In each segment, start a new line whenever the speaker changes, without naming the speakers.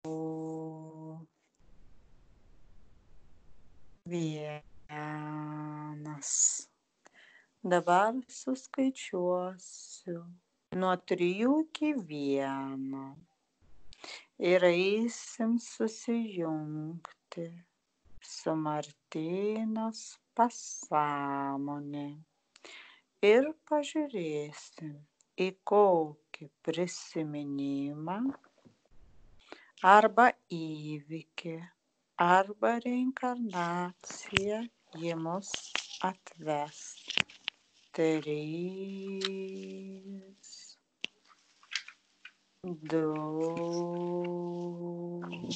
vienas. Dabar suskaičiuosiu nuo 3 iki 1 ir eisim susijungti su Martynos pasąmonė ir pažiūrėsim, į kokį prisiminimą arba įvykį arba reinkarnaciją ji mus atves. 3, 2,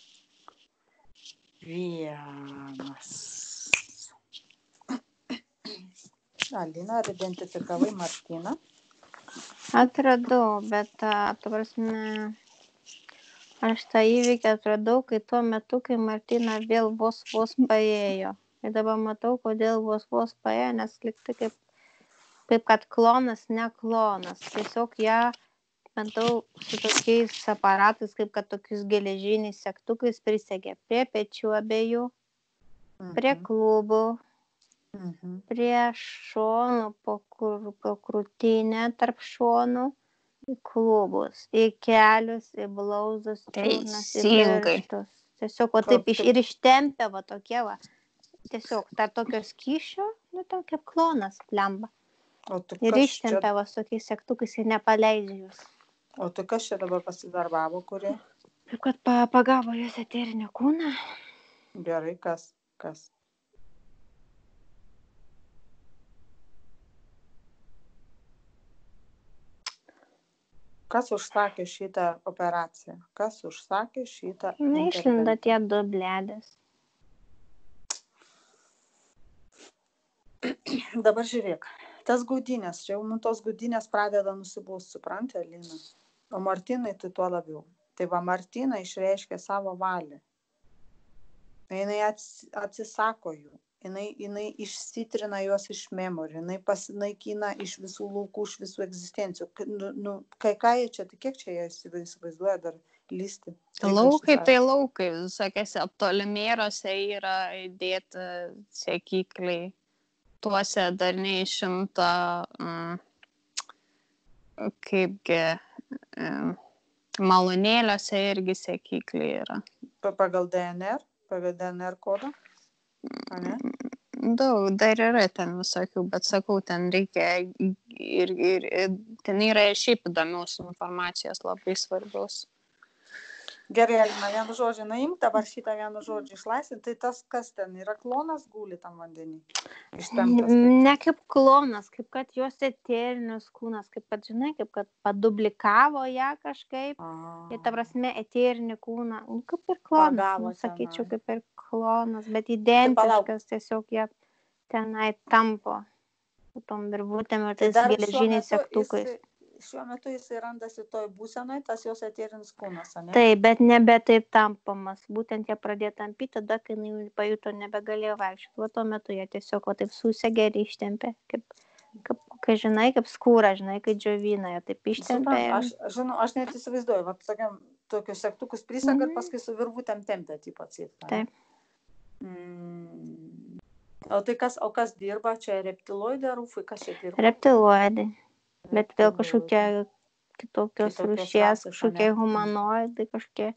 1. Alina, ar identifikavai Martyną?
Atradau, bet aš tą įvykį atradau, kai tuo metu, kai Martina vėl vos paėjo. Ir dabar matau, kodėl vos paėjo, nes likti kaip kad klonas, ne klonas. Tiesiog ją matau su tokiais aparatais, kaip kad tokius geležiniais segtukais prisegė prie pečių abiejų, prie klubų, prie šonų, po krūtinę tarp šonų, į klubus, į kelius, į blauzus, čiurnas, į pirštus. Tiesiog va taip ir ištempė va tokie va. Tiesiog tarp tokio skysčio, tam kaip klonas plemba. Ir ištempė va su tokiais segtukais ir nepaleidžia jūs.
O tu kas čia dabar pasidarbavo, kurie?
Kaip kad pagavo jos eterinį kūną.
Gerai, kas? Kas užsakė šitą operaciją? Kas užsakė šitą intervenciją?
Išlinda tie 2 bledės.
Dabar žiūrėk, tas gaudynės, čia jau tos gaudynės pradeda nusibaust, supranti, Alina? O Martynai tai tuo labiau. Tai va, Martyna išreiškė savo valią. Jinai atsisako jų. Jinai išsitrina juos iš memory, jinai pasinaikina iš visų laukų, iš visų egzistencijų. Ką jie čia, tai kiek čia jie įsivaizduoja dar lysti?
Laukai, visokiose aptolimėrose yra įdėti sekikliai. Tuose dar neišimta, kaipgi, malūnėliuose irgi sekikliai yra.
Pagal DNR kodą? Ane?
Daug, dar yra ten visokių, bet sakau, ten reikia ir ten yra ir šiaip įdomios informacijos, labai svarbios.
Gerai, Alina, vienu žodžiu, naimk dabar šitą vienu žodžiu išlaisvinti, tai tas kas ten yra, klonas guli tam vandenį?
Ne kaip klonas, kaip kad jos eterinis kūnas, kaip kad, žinai, kaip kad paduplikavo ją kažkaip, ir ta prasme eterinį kūną, kaip ir klonas, sakyčiau, kaip ir klonas, bet identiškas, tiesiog jie tenai tampo tom virvutėm ir tais geležiniais segtukais.
Šiuo metu jis randasi toj būsenoj, tas jos eterinis kūnas, ne?
Taip, bet nebe taip tampamas. Būtent jie pradėjo tampyti tada, kai jinai pajuto, nebegalėjo vaikščioti. O tuo metu jie tiesiog taip susegė ir ištempė. Kai žinai, kaip skūra, žinai, kai džiovina, jie taip ištempė.
Aš net įsivaizduoju, tokius segtukus prisega ir paskui su virvutėm tempė, tipo atsitką.
Taip.
O kas dirba? Čia reptiloidai ar rūfai? Kas čia dirba?
Reptiloidai. Bet vėl kažkokie kitokios rūšies, kažkokie humanoidai, kažkokie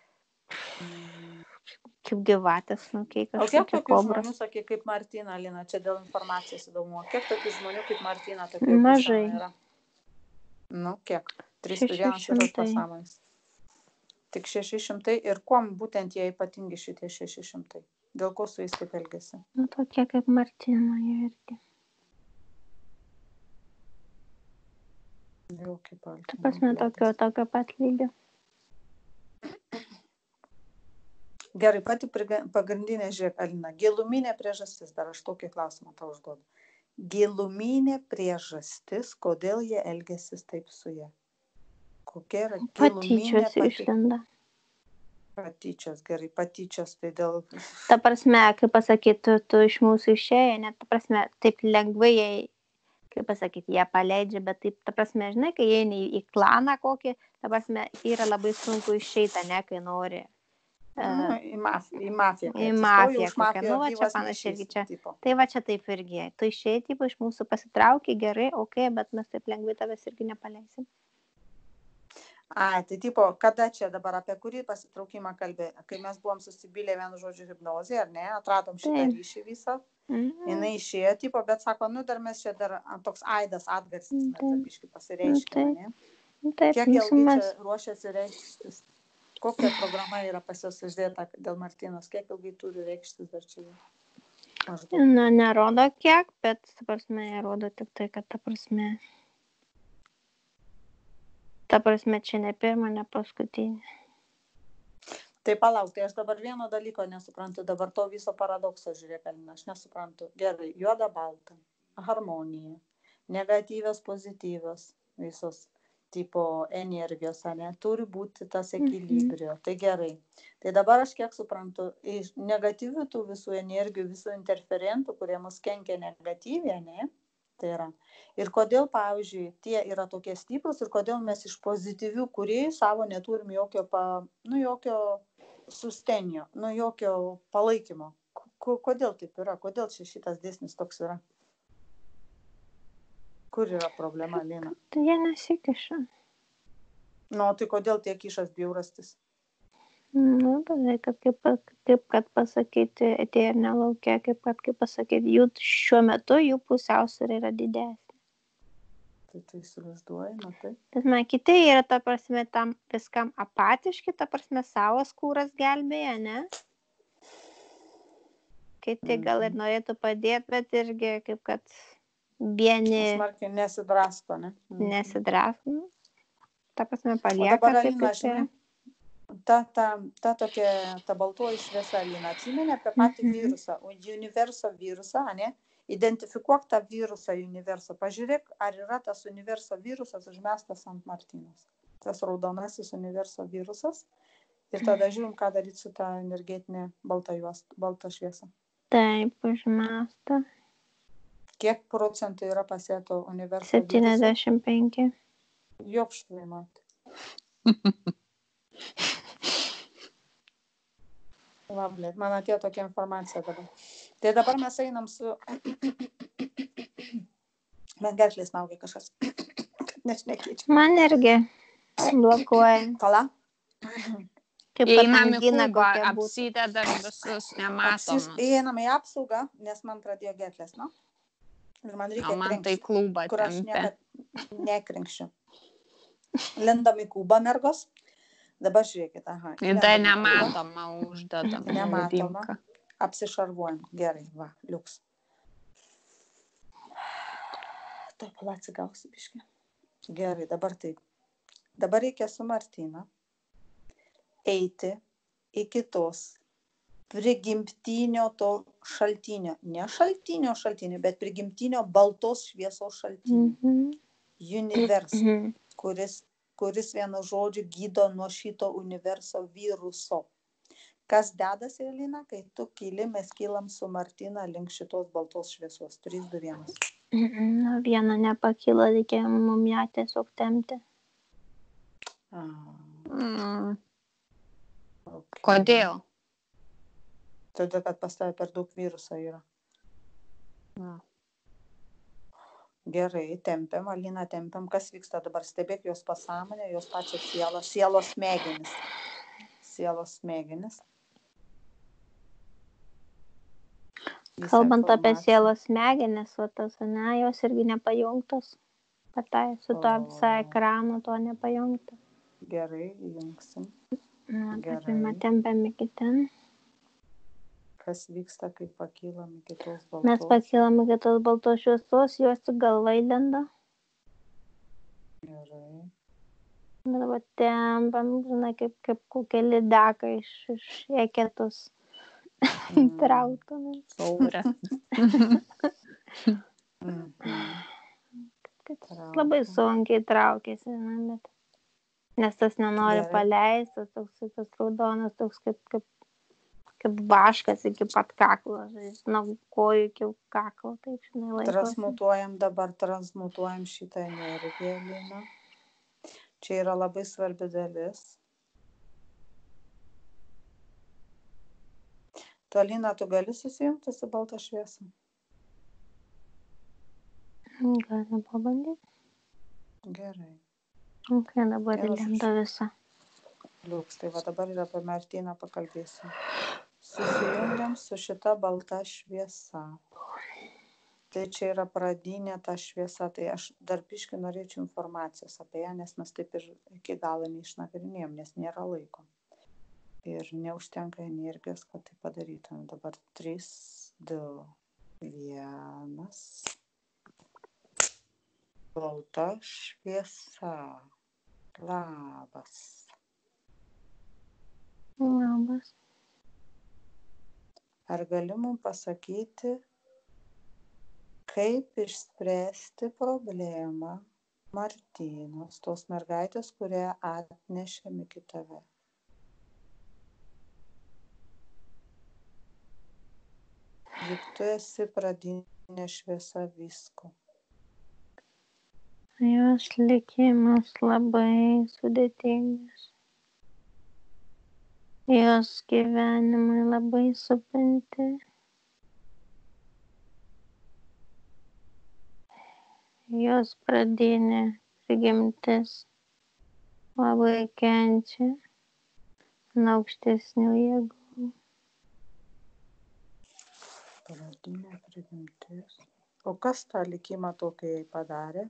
kaip gyvatės, kažkokie kobros.
O kiek tokių žmonių, sakė, kaip Martina, Alina, čia dėl informacijos įdomu, kiek tokių žmonių kaip Martina tokių
mažai
yra? Kiek? 301 yra pasąmonės. Tik 600 ir kuom būtent jie ypatingi šitie 600? Dėl ko su jais taip elgiasi?
Tokie kaip Martina jie irgi. Ta prasme, tokio pat lygio.
Gerai, pati pagrindinė, žiūrėk, Alina, giluminė priežastis, dar aš tokį klausimą tau užduodu. Giluminė priežastis, kodėl jie elgiasi taip su ja? Kokia yra giluminė
patyčios išlenda.
Patyčios, gerai, patyčios, tai dėl...
Ta prasme, kaip pasakyti, tu iš mūsų išėjai, net, ta prasme, taip lengvai jie, kaip pasakyti, jie paleidžia, bet taip, ta prasme, žinai, kai jie į klaną kokį, Dabar yra labai sunku išeiti, ne, kai nori.
Į mafiją.
Į mafiją
Už
kokią.
mafiją
Va, čia
gyvas
panašiai irgi
neišeisi,
čia.
tipo.
Tai va, čia taip irgi. Tu išėjai, tipo, iš mūsų pasitrauki, gerai, okei, bet mes taip lengvai tavęs irgi nepaleisim.
Ai, tai tipo, kada čia dabar apie kurį pasitraukimą kalbė? Kai mes buvom susibylę vienu žodžiu hipnozė, ar ne? Atradom šitą ryšį visą. Jinai išėjo, tipo, bet sako, dar mes čia dar toks aidas atgarsis, mes dar biškai pasireiškime, ne?
Taip,
Kiek ilgai čia ruošiasi reikštis? Kokia programa yra pas jos uždėta dėl Martinos? Kiek ilgai turi reikštis dar čia?
Na, nerodo kiek, bet, ta prasme, rodo tik tai, kad ta prasme, čia ne pirma, ne paskutinė.
Tai palauk, tai aš dabar vieno dalyko nesuprantu, dabar to viso paradokso, žiūrėk, Alina, aš nesuprantu. Gerai, juoda balta, harmonija, negatyvios, pozityvios, visos tipo energijos, ne, turi būti tas ekilibrio. Tai gerai. Tai dabar aš kiek suprantu, iš negatyvių tų visų energijų, visų interferentų, kurie mus kenkia negatyviai, ne, tai yra. Ir kodėl, pavyzdžiui, tie yra tokie stiprus ir kodėl mes iš pozityvių kūrėjų savo neturim jokio sustenio, jokio palaikymo. Kodėl taip yra? Kodėl čia šitas dėsnis toks yra? Kur yra problema, Lina?
Tai jie nesikiša.
Tai kodėl tiek kišas bjaurastis?
Tai kaip kad pasakyti, atėjo ir nelaukia, kaip pasakyti, šiuo metu jų pusiausvyrė yra didesnė.
Tai įsivaizduoji, matai?
Kiti yra, ta prasme, tam viskam apatiški, ta prasme, savo skūras gelbėja, ne? Kiti gal ir norėtų padėti, bet irgi kaip kad vieni...
Smarkiai nesidrasko, ne?
Nesidrasko. Ta prasme, palieka.
O dabar, Alina, žinai, ta tokia, ta baltoji šviesa, Alina, atsimeni apie patį virusą, universo virusą, ne? Identifikuok tą virusą universo. Pažiūrėk, ar yra tas universo virusas užmestas ant Martinos. Tas raudonasis universo virusas. Ir tada žiūrim, ką daryti su ta energetinė balta šviesa.
Taip, užmesta.
Kiek procentų yra pasėto universo viruso?
75.
Jopštai, matė. Va, blėt, man atėjo tokia informacija dabar. Tai dabar mes einam su... Man gerklės maugia kažkas. Nešnekėčiau.
Man irgi blokuoja.
Pala?
Einam į klubą, apsidedam visus nematomus.
Einam į apsaugą, nes man pradėjo gerklės, no? Ir man reikia
man tai klubą
kur aš
tempia.
niekad nekrenkščiu. Lendam į klubą, mergos. Dabar žiūrėkit, aha.
Ir dar nematoma uždedam.
Nematoma. Apsišarvuojam. Gerai, va, liuks. Taip, atsigausiu biškį. Gerai, dabar taip. Dabar reikia su Martina eiti iki tos prigimtinio to šaltinio. Ne šaltinio, bet prigimtinio baltos šviesos šaltinio. Universo, kuris vienu žodžiu gydo nuo šito universo viruso. Kas dedasi, Elina, kai tu kyli, mes kylam su Martina link šitos baltos šviesos. 3, 2, 1.
Vieną nepakyla, reikia mum ją tiesiog tempti.
Okay.
Kodėl?
Todėl, kad pas tave per daug viruso yra. Gerai, tempiam, Alina, tempiam. Kas vyksta dabar? Stebėk jos pasąmonę, jos pačią sielą, sielos smegenis.
Kalbant apie sielos smegenis, jos irgi nepajungtos. Su to visą ekraną to nepajungta.
Gerai, jungsim.
Tempiam iki ten.
Kas vyksta, kai pakylam iki tos baltos?
Mes pakylam iki tos baltos šviesos, jos tik galvai lenda.
Gerai.
Dabar tempiam, žinai, kaip kokia lydeka iš eketos trauktumėm.
Saurė.
Labai sunkiai traukėsi, bet... Nes tas nenori paleisti, tas raudonas, toks kaip vaškas iki pat kaklo, nuo kojų iki kaklo, taip, žinai, laikosi.
Transmutuojam šitą energiją, Lina. Čia yra labai svarbi dalis. Tolina, tu gali susijungti su balta šviesa?
Galim pabandyti.
Gerai.
Ok, dabar
Ir aš
įlenda visa.
Liuks, tai va dabar ir apie Martyną pakalbėsim. Susijungiam su šita balta šviesa. Tai čia yra pradinė ta šviesa, tai aš dar biškį norėčiau informacijos apie ją, nes mes taip ir iki galo neišnagrinėjom, nes nėra laiko. Ir neužtenka energijos, kad tai padarytum. Dabar 3, 2, 1. Balta šviesa. Labas.
Labas.
Ar gali mums pasakyti, kaip išspręsti problemą Martynos, tos mergaitės, kurią atnešėm iki tave? Juk tu esi pradinė šviesa visko.
Jos likimas labai sudėtingas. Jos gyvenimai labai supinti. Jos pradinė prigimtis labai kenčia nuo aukštesnių jėgų.
Pradinė prigimtis. O kas tą likimą tokį jai padarė?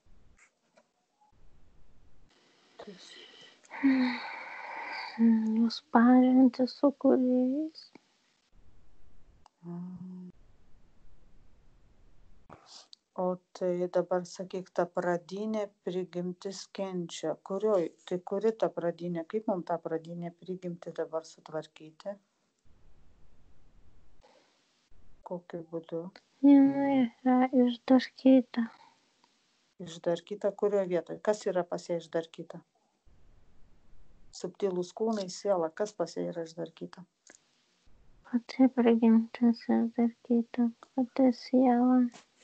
Jos pažinti su kūrėjais.
O tai dabar sakyk, ta pradinė prigimtis kenčia. Tai kuri ta pradinė? Kaip mums tą pradinę prigimtį dabar sutvarkyti? Kokiu būdu?
Jinai yra išdarkyta.
Išdarkyta kurio vietoje? Kas yra pas ją išdarkyta? Subtilūs kūnai, siela. Kas pas ją yra išdarkyta?
Pati prigimtis išdarkyta. Pati siela.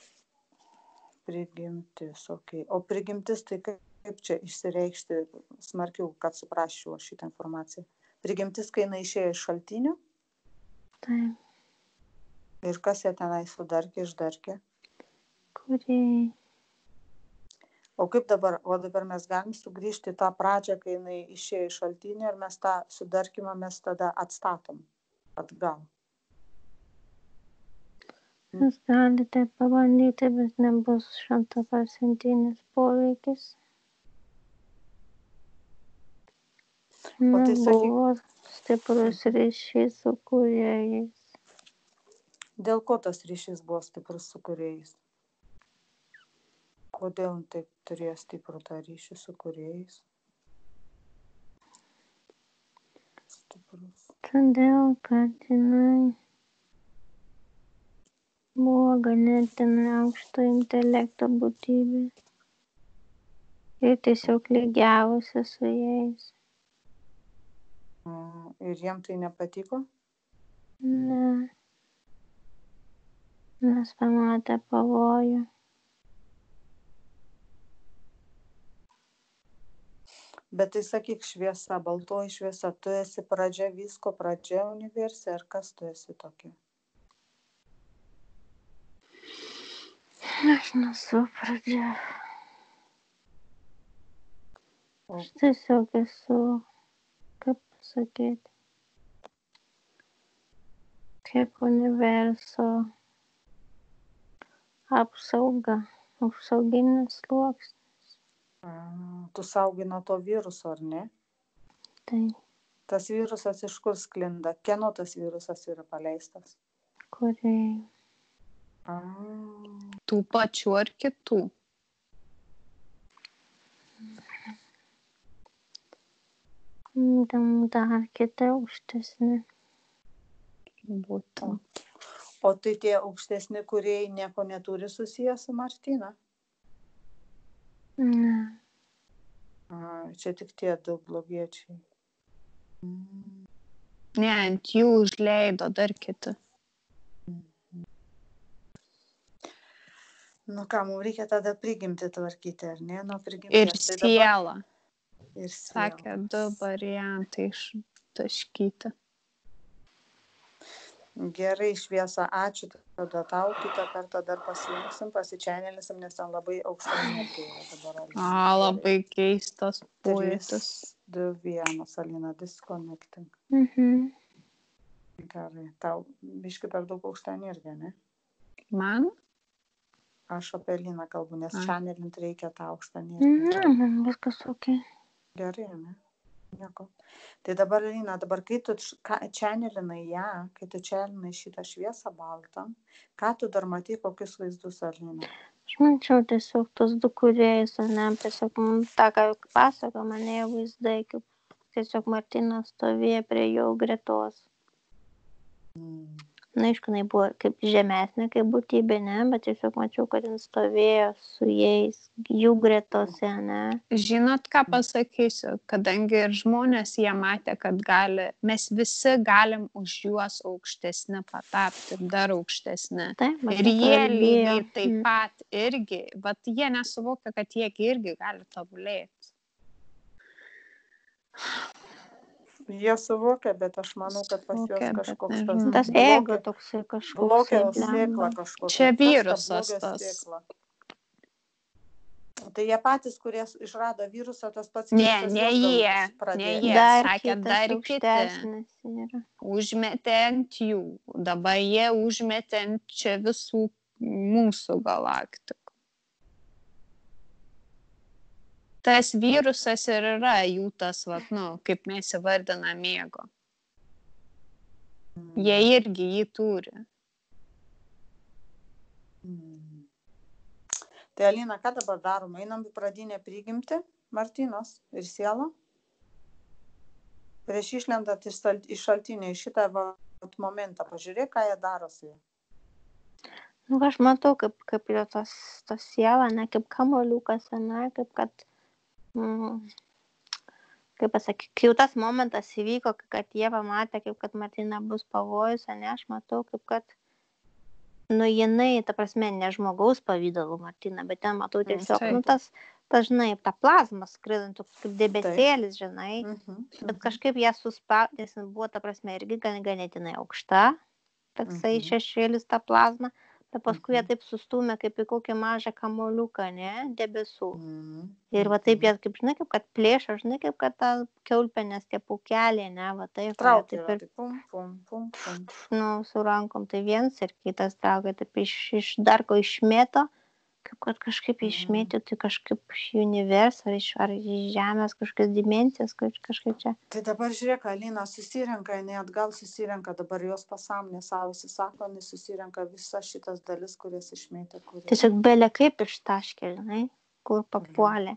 Prigimtis, okei. O prigimtis tai kaip čia išsireikšti smarkiau, kad suprasčiau šitą informaciją? Prigimtis, kai jinai išėjo iš šaltinio?
Taip.
Ir kas ją tenai sudarkė, išdarkė?
Kūrėjai.
O kaip dabar? O dabar mes galim sugrįžti į tą pradžią, kai jinai išėjo iš šaltinio ir mes tą sudarkymą mes tada atstatom atgal.
Jūs galite pabandyti, bet nebus 100% poveikis.
O tai
Nes
sakyk,
buvo stiprus ryšys su kūrėjais.
dėl ko tas ryšys buvo stiprus su kūrėjais? Kodėl taip turėjo stiprų tą ryšį su kūrėjais? Stiprus.
Todėl, kad jinai buvo ganėtinai aukšto intelekto būtybė ir tiesiog lygiavosi su jais.
Ir jiem tai nepatiko?
Ne. Nes pamatė pavojų.
Bet tai sakyk, šviesa, baltoji šviesa, tu esi pradžia visko, pradžia universe, ar kas tu esi tokia?
Aš nesu pradžia.
O
Aš tiesiog esu, kaip pasakyti, kaip universo apsauga, apsauginis sluoksnis.
tu saugai nuo to viruso, ar ne?
Tai
Tas virusas iš kur sklinda? Kieno tas virusas yra paleistas?
kūrėjai.
Tų pačių ar kitų?
Dar kiti aukštesni.
Būtent.
O tai tie aukštesni kūrėjai nieko neturi susiję su Martyna?
Ne.
Čia tik tie du blogiečiai.
Ne, ant jų užleido dar kiti.
Nu ką, mums reikia tada prigimti tvarkyti, ar ne? Nuo
Ir
prigimties. Tai dabar
siela.
ir
Sakė,
sielos.
2 variantai ištaškyti.
Gerai, Šviesa, ačiū tada tau, kitą kartą dar pasijungsim, pasičianėlisim, nes ten labai aukšta energija yra dabar. Alina.
Labai keistas
3,
pojūtis.
2, 1, Alina, disconnecting. Gerai, tau biški per daug aukšta energija, ne?
Man?
Aš apie Aliną kalbu, nes čanelint reikia tą aukštą energiją.
Viskas ok.
Gerai, ne? Nieko. Tai dabar, Alina, dabar kai tu čanelinai ją, kai tu čanelinai šitą šviesą baltą, ką tu dar matai, kokius vaizdus, Alina?
Aš mačiau tiesiog tos du kūrėjus, ne, tiesiog tą, ką pasako, mane vaizdai, kaip tiesiog Martinas stovėjo prie jo gretos. Na, aišku, jinai buvo kaip žemesnė, kaip būtybė, ne, bet tiesiog mačiau, kad jis stovėjo su jais, jų gretose, ne.
Žinot, ką pasakysiu, kadangi ir žmonės jie matė, kad mes visi galim už juos aukštesni patapti ir dar aukštesni.
Taip,
Ir jie lygiai taip pat irgi, bet jie nesuvokia, kad jie irgi gali tobulėti.
Jie suvokia, bet aš manau, kad pas juos kažkoks
tas ego toksai kažkoks.
Blogio sėkla kažkokia.
Čia virusas tas.
Sėkla. Tai jie patys, kurie išrado virusą, tas pats
Ne
virusas
jie, sakė, dar kiti. Užmetė ant jų. Dabar jie užmetė ant čia visų mūsų galaktikų. Tas virusas ir yra jų tas, kaip mes įvardinam ego. Jie irgi jį turi.
Tai Alina, ką dabar darom? Einam į pradinę prigimtį, Martinos ir sielą. Prieš išlendant iš šaltinio, į šitą momentą, pažiūrėk, ką jie daro su jie.
Nu, aš matau, kaip jo tas siela, ne, kaip kamoliukas, ne, kaip kad kaip pasakyti, kai jau tas momentas įvyko, kad jie pamatė, kaip kad Martina bus pavojus, ne, aš matau, kaip kad, jinai, ta prasme, ne žmogaus pavydalų Martina, bet ten matau tiesiog, tas, žinai, ta plazma skraidantų, kaip debesėlis, žinai, bet kažkaip ją suspaudė, nes buvo, ta prasme, irgi ganėtinai aukšta, toksai šešėlis ta plazma. Tai paskui jie taip sustumė kaip į kokį mažą kamoliuką, ne, debesų. Ir va taip jie, kaip, žinai, kaip kad plėšo, žinai, kaip kad ta kiaulpienės tie pūkeliai, ne, va taip.
Traukia, taip pum.
Nu, su rankom tai vienas ir kitas traukia, taip iš darko išmėto, kaip kad kažkaip išmėtė, tai kažkaip iš universo, ar iš žemės kažkokias dimensijas, kažkaip čia.
Tai dabar žiūrėk, Alina susirenka, jinai atgal susirenka, dabar jos pasąmonė savo įsisako, jinai susirenka visas šitas dalis, kurias išmėtė.
Tiesiog belė kaip ištaškė, žinai, kur papuolė.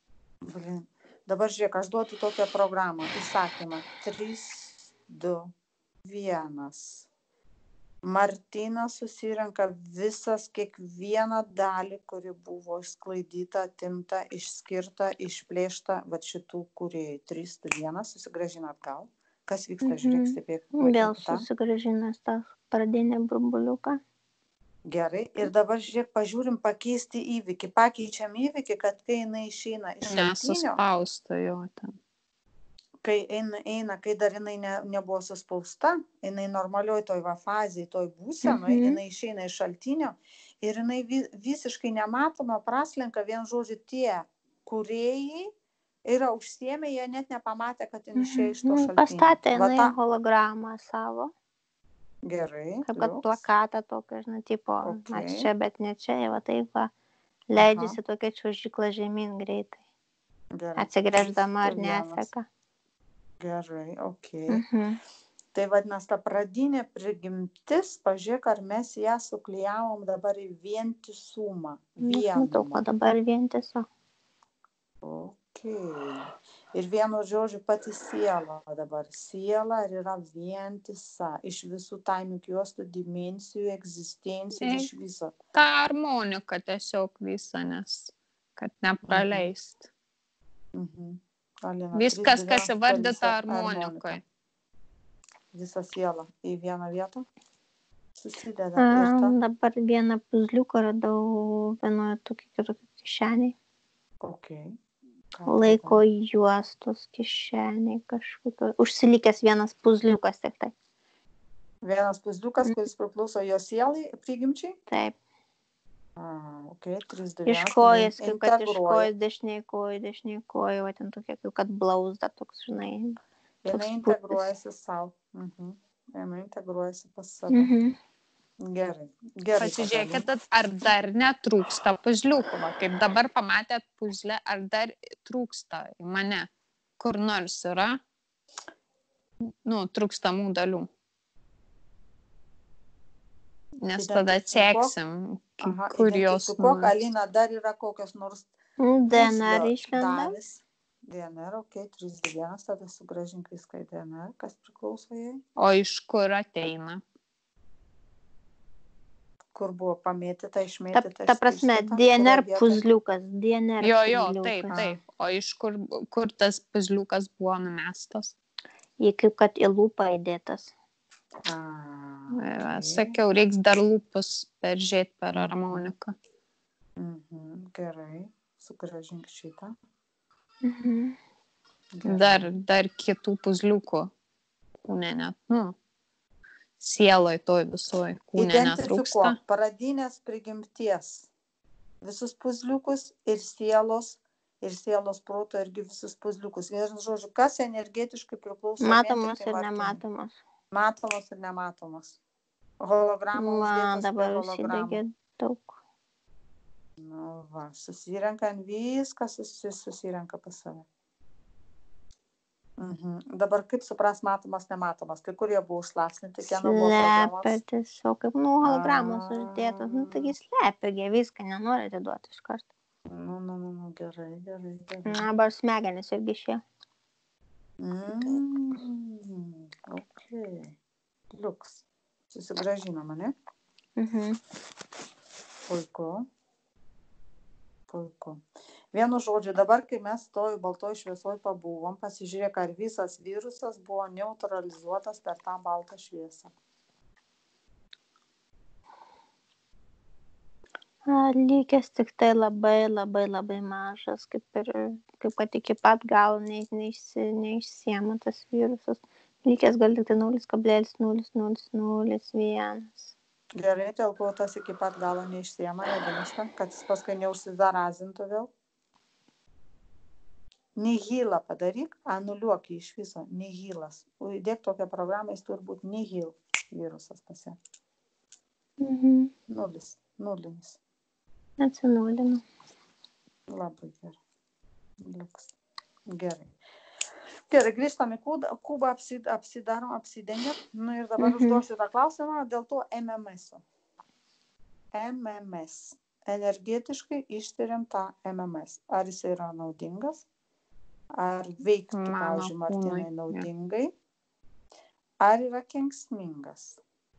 Dabar žiūrėk, aš duodu tokią programą, įsakymą, 3, 2, 1. Martinas susirenka visas kiekvieną dalį, kuri buvo išsklaidyta, atimta, išskirta, išplėšta, va šitų kūrėjų. 3, 2, 1, susigrąžina atgal. Kas vyksta, žiūrėk, stebėk.
Vėl susigrąžinęs tą pradinį burbuliuką.
Gerai, ir dabar žiūrėk, pažiūrim pakeisti įvykį. Pakeičiam įvykį, kad kai jinai išeina iš šaltinio.
Nesuspausta jo ten.
Kai eina, kai dar jinai nebuvo suspausta, jinai normalioj toj fazėj, toj būsenoj, jinai išeina iš šaltinio ir jinai visiškai nematoma praslenka, vien žodžiu, tie kūrėjai yra užsiėmę, jie net nepamatė, kad jinai išėjo iš to šaltinio.
Pastatė jinai hologramą savo.
Gerai.
Kaip kad plakatą tokia, žinai, tipo, aš čia, bet ne čia, va taip va, leidžiasi tokia čiuožykla žemyn greitai. Atsigręždama ar neseka.
Gerai, Tai vadinasi, ta pradinė prigimtis, pažiūrėk, ar mes ją suklijavom dabar į vientisumą.
Matau, ko dabar vientiso.
Ir vienu žodžiu pati siela dabar. Siela yra vientisa iš visų taimių juostų, dimensijų, egzistencijų, iš viso.
Ta harmonika tiesiog visa, nes kad nepraleist.
Alina,
viskas, kas įvardyta harmonikoje.
Visa siela į vieną vietą susideda.
Dabar vieną puzliuką radau vienoje tokia kišeniai. Laiko juostos kišeniai kažkokio. Užsilikęs vienas puzliukas tik tai.
Vienas puzliukas, kuris priklauso jo sielai, prigimčiai?
Taip.
Okay, 3, 2, 1.
Iš kojas, kaip kad iš kojas dešiniai koja, va ten tokia, kaip kad blauzda toks, žinai.
Jinai integruojasi savo. Jinai integruojasi pas save. Gerai.
Pasižiūrėkit, ar dar netrūksta puzliukų. Kaip dabar pamatėt puzlę, ar dar trūksta mane. Kur nors yra, trūkstamų dalių. Nes tada atseksim, kur jos
nors. Alina, dar yra kokios nors
DNR išlenda.
DNR, 3, 2, 1, tada sugrąžink viską į DNR, kas priklauso jai.
O iš kur ateina?
Kur buvo pamėtyta, išmėtyta.
Ta prasme, DNR puzliukas.
Jo, taip. O iš kur tas puzliukas buvo numestas?
Jį kaip kad į lūpą įdėtas.
Sakiau, reiks dar lūpus peržiūrėti per harmoniką.
Gerai, sugrąžink šitą.
Dar kitų puzliukų kūne net, sieloj toj visoj kūne netrūksta.
Identifikuok pradinės prigimties visus puzliukus ir sielos proto irgi visus puzliukus. Vienu žodžiu, kas energetiškai priklauso.
Matomos ir nematomos.
Matomos ir nematomos. Hologramų uždėtas
dabar užsidegė daug.
Susirenkant viskas, susirenka pas save. Dabar kaip supras matomas, nematomas? Kai kurie buvo užslapsninti, kieno buvo programos?
Slepia tiesiog, kaip hologramos uždėtos. Taigi slepia, viską nenori atiduoti iš karto.
Gerai.
Dabar smegenis irgi šie.
Liuks. Susigrąžinama, ne? Puiku. Vienu žodžiu, dabar, kai mes toj baltoj šviesoj pabuvom, pasižiūrėk, ar visas virusas buvo neutralizuotas per tą baltą šviesą.
Lygės tik tai labai mažas, kaip kad iki pat galo neišsiema tas virusas. Lygės gal tik tai 0,0001.
Gerai, dėl ko tas iki pat galo neišsiema, nedingsta, kad jis paskui neužsidarazintų vėl. Nihilą padaryk, anuliuok iš viso, nihilas. Įdėk tokią programą, jis turi būti nihil virusas pasi. Nulinis.
Atsinulinu.
Labai gerai. Liuks. Gerai, grįžtam į kubą, apsidarom, apsidengiam. Ir dabar užduosiu tą klausimą dėl to MMS-o. MMS. Energetiškai ištiriam tą MMS. Ar jis yra naudingas? Ar veiktų, pavyzdžiui, Martinai, naudingai? Ar yra kenksmingas?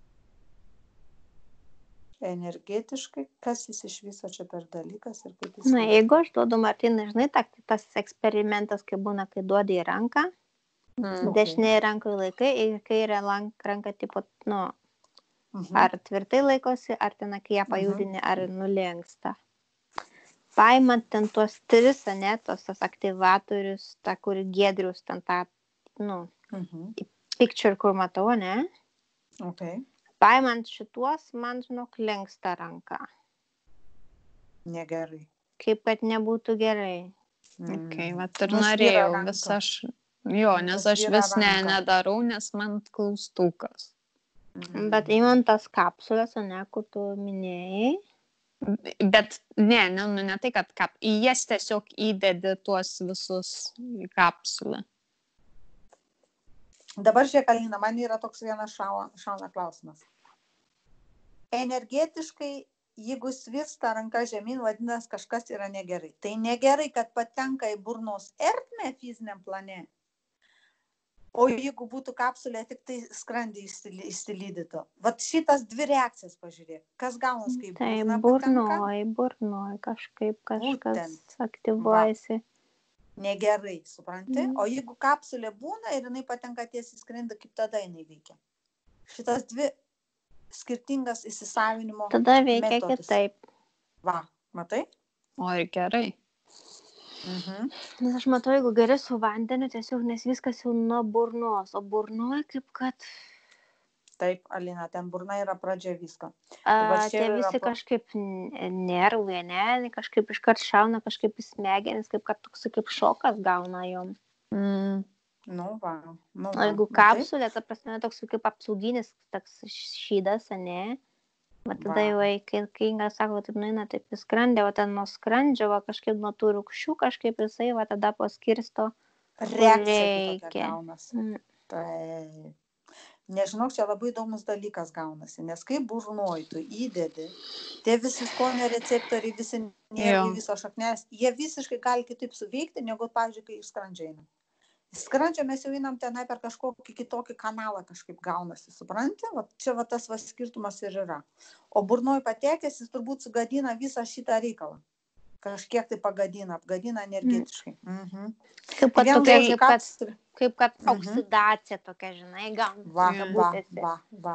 Energetiškai, kas jis iš viso čia per dalykas ir kaip jis...
Jeigu aš duodu Martinai, žinai, tas eksperimentas, kai būna, kai duodi į ranką, dešinėje rankoje laikai ir kairė ranka tipo, ar tvirtai laikosi, ar ten, kai ją pajudini, ar nulenksta. Paimant ten tuos 3, tos aktyvatorius, tą, kur giedrius, ten tą, picture, kur matau, ne? Paimant šituos, man, lenksta ranka.
Negerai.
Kaip kad nebūtų gerai.
Vat ir norėjau vis aš, nes aš vis nedarau, nes man klaustukas.
Bet įmant tas kapsulės, kur tu minėjai.
Bet ne tai, kad į jas tiesiog įdedi tuos visus į kapsulę.
Dabar žiūrėk, Alina, man yra toks vienas šauna klausimas. Energetiškai, jeigu svirsta ranka žemyn, vadinasi, kažkas yra negerai. Tai negerai, kad patenka į burnos ertmę fiziniam plane. O jeigu būtų kapsulė, tik tai skrandį išsilydytų. Vat šitas 2 reakcijas pažiūrėk. Kas gaunas, kaip burna patenka?
Burnoj kažkaip kažkas aktyvuojasi.
Negerai, supranti? O jeigu kapsulė būna ir jinai patenka tiesiai į skrandį, kaip tada jinai veikia? Šitas 2 skirtingas įsisavinimo metodus.
Tada veikia kitaip.
Va, matai?
Oi, gerai.
Nes aš matau, jeigu geri su vandeniu, tiesiog nes viskas jau nuo burnos, o burnoje kaip kad...
Taip, Alina, ten burna yra pradžia visko.
Tie visi kažkaip nervai, ne, kažkaip iškart šauna, kažkaip į smegenis, kaip kad toks kaip šokas gauna jom.
Nu va.
O jeigu kapsulė, ta prasme, toks kaip apsauginis toks šydas, ne? Va tada jau, kai Inga sako, taip nueina taip į skrandį, o ten nuo skrandžio, va kažkaip nuo tų rūgščių, kažkaip jisai, va tada paskirsto,
reakcija tokia gaunasi. Taip. Nežinau, čia labai įdomus dalykas gaunasi, nes kai burnoj tu įdedi, tie visi skonio receptoriai, visi nervai, visos šaknės, jie visiškai gali kitaip suveikti, negu, pavyzdžiui, kai iš skrandžio einam. Skrandžio mes jau einam tenai per kažkokį kitokį kanalą kažkaip gaunasi, supranti? Va, čia va tas va skirtumas ir yra. O burnoj patekęs, jis turbūt sugadina visą šitą reikalą. Kažkiek tai apgadina energetiškai.
Kaip kad oksidacija tokia, žinai, gaunasi.
Va.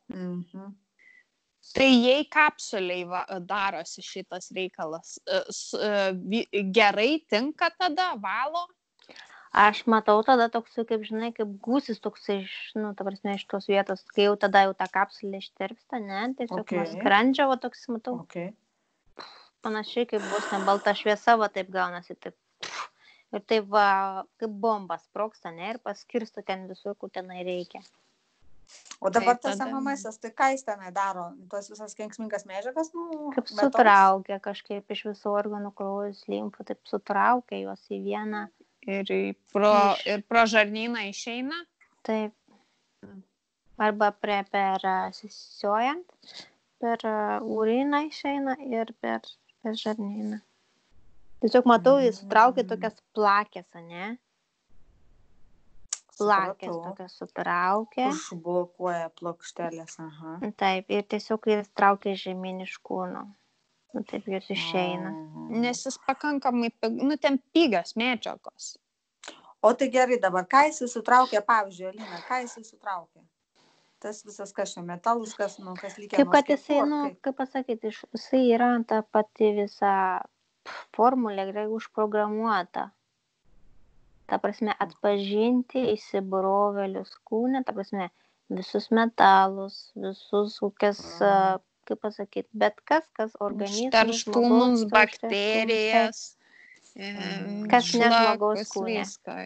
Tai jei kapsuliai darosi šitas reikalas, gerai tinka tada, valo?
Aš matau tada toksai, kaip žinai, kaip gūsis toksai, ta prasme, iš tos vietos, kai jau tada jau ta kapsulė ištirpsta, ne, tiesiog nuo skrandžio, va toks matau. Panašiai, kaip bus balta šviesa, va taip gaunasi, taip. Ir taip va, kaip bombas sprogsta, ne, ir paskirsto ten visur, kur tenai reikia.
O dabar tas MMS, tai ką jis tenai daro? Tos visas kenksmingas medžiagas,
kaip sutraukia kažkaip iš visų organų, kraujus, limfų, taip sutraukia juos į vieną.
Ir pro žarnyną išeina?
Taip. Arba per sisiojant, per uriną išeina ir per žarnyną. Tiesiog matau, jis sutraukia tokias plakės, ne? Plakės tokias sutraukia.
Užblokuoja plokštelės, aha.
Taip, ir tiesiog jis traukia žemyn iš kūno. Taip jos išeina.
Nes jis pakankamai, ten pigios medžiagos.
O tai gerai dabar, ką jis sutraukia, pavyzdžiui, Alina, ką jis sutraukia? Tas visas kas čia metalus, kas lygia
kaip kad jisai, kaip pasakyti, jisai yra ta pati visa formulė gerai užprogramuota. Ta prasme, atpažinti įsibrovėlius kūne, ta prasme, visus metalus, visus kokias... kaip pasakyti, bet kas organizmas,
terštumus, bakterijas,
kas ne žmogaus kūne.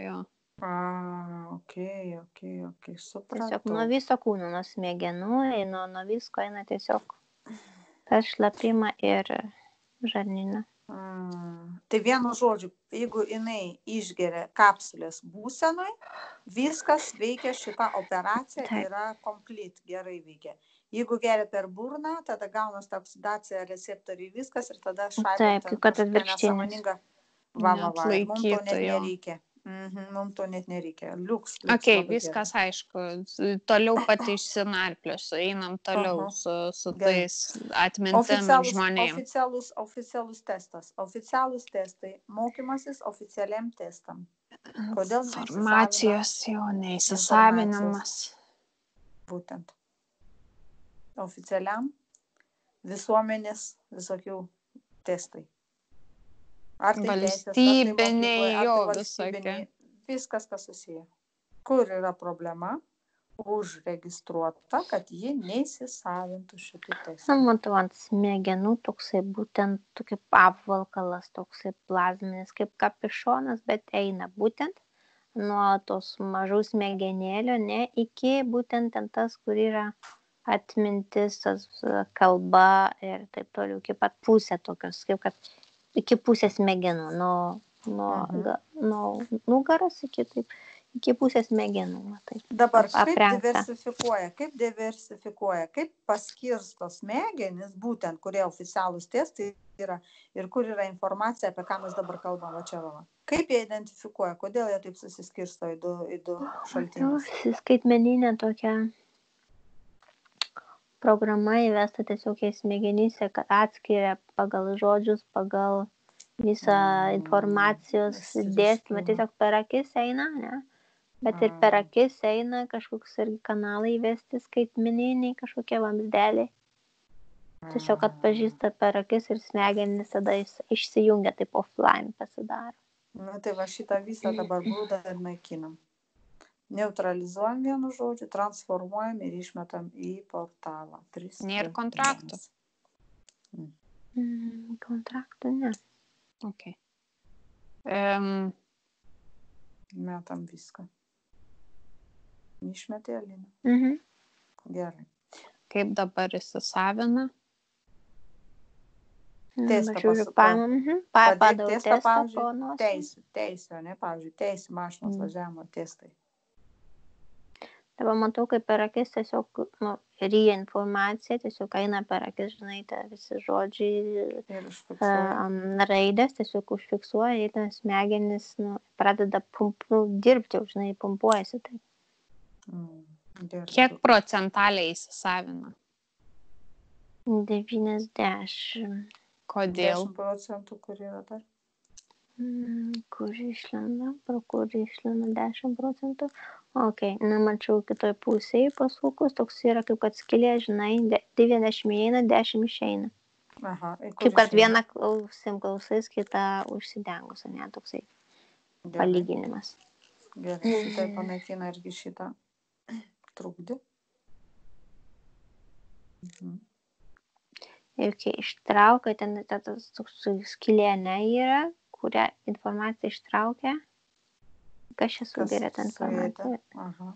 Okay, supratau.
Tiesiog nuo viso kūno, nuo smegenų, nuo visko eina tiesiog tas šlapimą ir žarnyną.
Tai vienu žodžiu, jeigu jinai išgeria kapsulės būsenoj, viskas veikia, šita operacija yra complete, gerai veikia. Jeigu geria per burną, tada gaunas ta oksidacija, receptoriai, viskas ir tada šaibant kažkokia nesąmoninga. Mums to net nereikia. Mums to net nereikia. Liuks.
Viskas aišku. Toliau pati išsinarpliosiu. Einam toliau su tais atmintim žmonėms.
Oficialus testas. Oficialus testai. Mokymasis oficialiam testam. Kodėl
informacijos jau neįsisavinimas?
Būtent. Oficialiam visuomenės visokių testai. Ar tai
valstybiniai, jo visokie.
Viskas, kas susiję. Kur yra problema? Užregistruota, kad ji neįsisavintų šitų testų.
Matau, ant smegenų toksai būtent tokia apvalkalas, toksai plazminis, kaip kapišonas, bet eina būtent nuo tos mažų smegenėlio, ne, iki būtent ten tas, kur yra atmintis, kalba ir taip toliau, iki pat pusė tokios, kaip kad iki pusės smegenų, nuo nugaros iki pusės smegenų. Taip,
dabar kaip diversifikuoja, kaip paskirsto smegenis, būtent kurie oficialūs testai yra ir kur yra informacija, apie ką mes dabar kalbam, Kaip jie identifikuoja, kodėl jie taip susiskirsto į du šaltinius?
Skaitmeninė tokia programa įvesta tiesiog į smegenyse, kad atskiria pagal žodžius, pagal visą informacijos dėstymą, tiesiog per akis eina, ne? Bet ir per akis eina kažkoks irgi kanalai įvesti skaitmeniniai, kažkokie vamzdeliai. Tiesiog atpažįsta per akis ir smegenys tada išsijungia, taip offline pasidaro.
Nu, tai va šitą visą dabar grūdą ir naikinam. Neutralizuojam vienu žodžiu, transformuojam ir išmetam į portalą. 3,
Nėra
2,
kontraktų.
1.
Kontraktų ne.
Ok.
Metam viską. Išmetė, Alina?
Mhm.
Gerai.
Kaip dabar įsisavina?
Testą
Žiūriu,
pasukau.
paimam.
Padėk
Padau
testą,
testą po
pavyzdžiui,
nosim.
teisio, ne, pavyzdžiui, teisio mašinos važiavimo testai.
Dabar matau, kaip per akis tiesiog ryja informacija, tiesiog eina per akis, žinai, visi žodžiai,
Ir užfiksuoja.
raidės, tiesiog užfiksuoja, ir tas smegenis pradeda dirbti, žinai, pumpuojasi. Tai.
Gerai.
Kiek procentaliai įsisavina?
90.
Kodėl?
10%, kur yra dar?
Kur išlenda, pro kur išlenda 10%. Ok, mačiau kitoj pusėje pasukus, toks yra kaip kad skylė, žinai, 90 įeina, 10 išeina.
Aha,
Kaip kad vieną klausais, kitą užsidengus, ne, toksai palyginimas.
Gerai, šitai panaikina irgi šitą trukdį.
Ir kai ištraukia, ten tas skylė yra, kurią informaciją ištraukia. Kas čia sugeria tą informaciją?
Aha.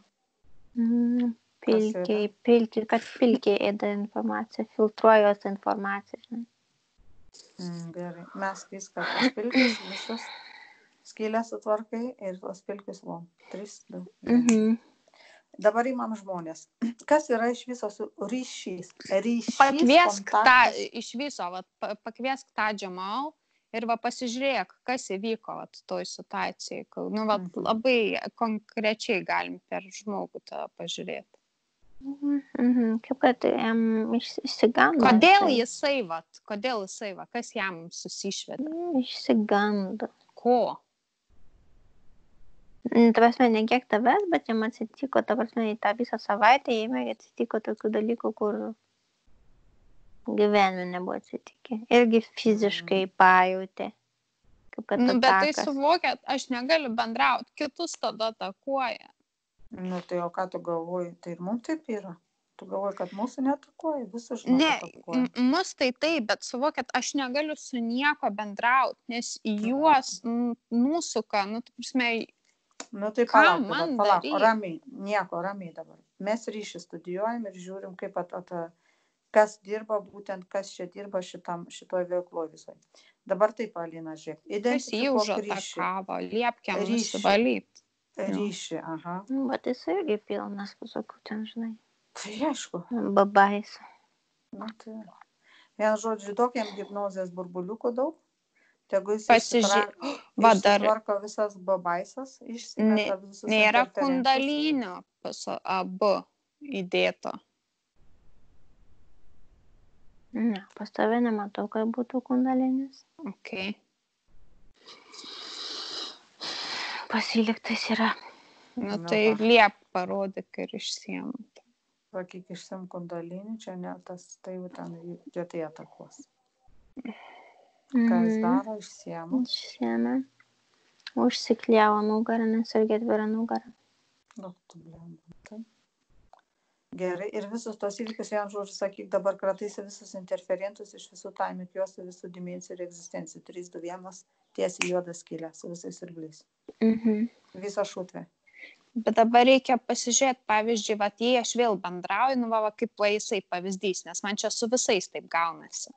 Pilkiai ėda informaciją, filtruoja jos informaciją. Žinai.
Gerai, mes viską tos pilkis, visus skylės sutvarkai ir tos pilkisvom. 3, 2. Dabar įmam žmonės. Kas yra iš viso su ryšys?
Pakviesk tą iš viso, pakviesk tą Džemal ir pasižiūrėk, kas įvyko toj situacijai. Labai konkrečiai galim per žmogų tą pažiūrėti.
Kaip kad išsigando.
Kodėl jisai, kas jam susišvietė?
Išsigando.
Ko?
Ta prasme, ne kiek tavęs, bet jam atsitiko, ta prasme, į tą visą savaitę jame atsitiko tokių dalykų, kur gyvenime nebuvo atsitikę. Irgi fiziškai pajutė.
Bet tai suvokėt, aš negaliu bendrauti, kitus tada atakuoja.
Tai o ką tu galvoji? Tai ir mums taip yra. Tu galvoji, kad mūsų neatakuoja, visus žmonės atakuoja.
Ne, mus tai taip, bet suvokėt, aš negaliu su nieko bendrauti, nes juos nusuka, ta prasme,
tai palauk, ramiai dabar. Mes ryšį studijuojam ir žiūrim, kaip kas dirba, būtent kas čia dirba šitoj veikloj visoj. Dabar taip, Alina, žiūrėk.
Identifikuok ryšį. Liepkiam nusivalyti.
Ryšį, aha.
Bet jis irgi pilnas visokių ten, žinai.
Tai aišku.
Babais.
Vien žodžiu, tokiam hipnozės burbuliukų daug. Tegu jis išsitvarko visas babaisas, išsimeta visus interferentus.
Nėra kundalinio abu įdėto.
Ne, pas tave nematau, kad būtų kundalinis.
Ok.
Pasiliktas yra.
Tai liep parodyk ir išsiemu.
Sakyk, išsim kundalinį, čia ne tas, tai ten tai atakuos. Ką jis daro, išsiemu.
Išsiemė. Užsikliavo nugarą, nes irgi atvira nugarą.
Gerai, ir visus tos įvykius, vien žodžiu, sakyk, dabar krataisi visus interferentus iš visų taimikiuose, visų dimensijų ir egzistencijų. 3, 2, 1, tiesiai juodą skylę su visais siurbliais. Visą šutvę.
Bet dabar reikia pasižiūrėti, pavyzdžiui, jei aš vėl bendrauju, kaip jisai pavyzdys, nes man čia su visais taip gaunasi.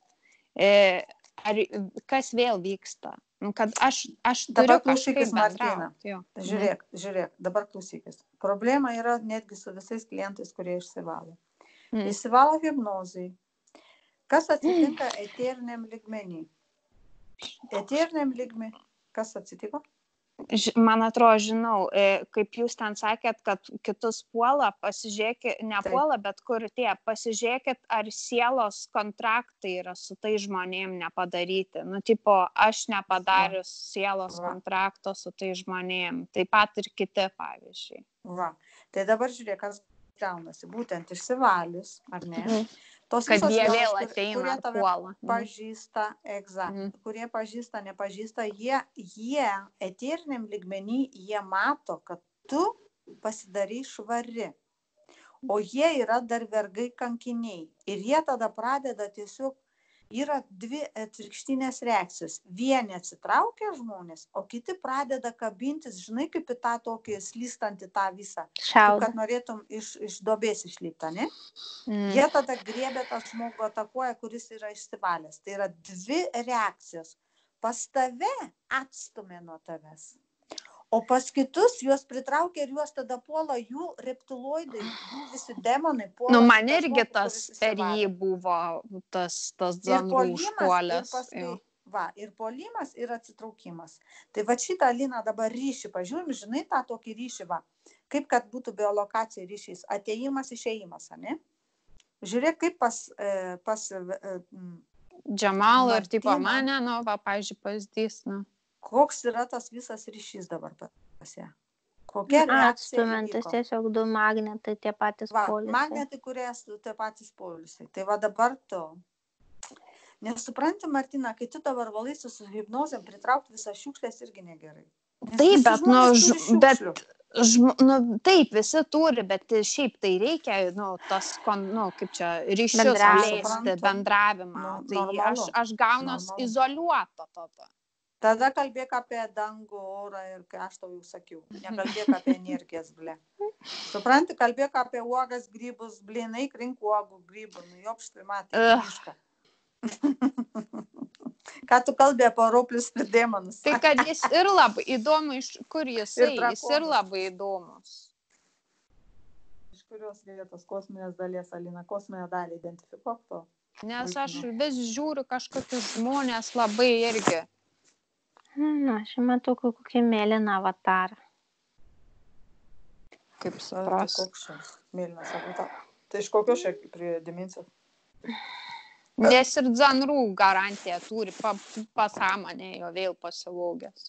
Kas vėl vyksta? Kad aš turiu kažkaip bendrauti.
Žiūrėk, dabar klausykis. Problema yra netgi su visais klientais, kurie išsivalo. Išsivalo hipnozai. Kas atsitinka eteriniam lygmenį? Eteriniam lygmenį. Kas atsitiko?
Man atrodo, žinau, kaip jūs ten sakėt, kad kitus puola, pasižiūrėkit, nepuola, bet kur pasižiūrėkit, ar sielos kontraktai yra su tai žmonėm nepadaryti. Aš nepadarius sielos kontrakto su tai žmonėm, taip pat ir kiti, pavyzdžiui.
Tai dabar žiūrėk, kas gaunasi, būtent išsivalius, ar ne? Tos
Kad
visos
jie
jėgos,
vėl
kurie
ateina ir
tave
puola.
pažįsta, kurie pažįsta, nepažįsta, jie eteriniam lygmenį, jie mato, kad tu pasidarai švari. O jie yra dar vergai kankiniai. Ir jie tada pradeda tiesiog, yra dvi atvirkštinės reakcijos. Vieni atsitraukia žmonės, o kiti pradeda kabintis, žinai, kaip į tą tokį slystantį tą visą. Kaip
Šiaudą.
kad norėtum iš duobės išlipti, ne? Jie tada griebia tą žmogų, atakuoja, kuris yra išsivalęs. Tai yra dvi reakcijos. Pas tave atstumė nuo tavęs. O pas kitus juos pritraukia ir juos tada puola jų reptiloidai, jų visi demonai puola.
Nu, man irgi tas per jį buvo tas zanrų užpuolės.
Ir puolimas, ir atsitraukimas. Tai va šitą, Alina, dabar ryšį pažiūrim, žinai tą tokį ryšį, va, kaip kad būtų biolokacija ryšys, atėjimas, išėjimas, ne? Žiūrėk, kaip pas
Džamalo ir tipo
Martyną.
mane, nu, va, pavyzdžiui, pavyzdys, nu.
Koks yra tas visas ryšys dabar pas ją? Kokia reakcija
Atstumiantis
įvyko?
tiesiog du magnetai, tie patys polisai.
Magnetai, kurie tie patys polisai. Tai va dabar tu. Nesupranti, Martina, kai tu dabar valaisi su hipnozėm, pritraukti visas šiukšlės irgi negerai.
Taip, taip, visi turi, bet šiaip tai reikia, tas, kaip čia, ryšius plėsti, bendravimą. Tai aš gaunos izoliuota tada.
Tada kalbėk apie dangų, orą ir kai aš tau jau sakiau. Nekalbėk apie energijas, ble. Supranti, kalbėk apie uogas, grybus, blynai, rink uogų, grybų, jopštai matė mišką. Ką tu kalbė apie roplius ir demonus?
Tai kad jis ir labai įdomu, iš kur jis ir labai įdomus.
Iš kurios vietos kosminės dalies, Alina, kosminę dalį identifikuok to?
Nes aš vis žiūriu kažkokius žmonės labai irgi.
Na, aš matau kokį mėlyną avatarą.
Kaip supras.
Koks čia mėlynas avataras? Tai iš kokios šiek prie dimensijos?
Nes ir zanrų garantiją turi pasąmonė jo vėl pasivogęs.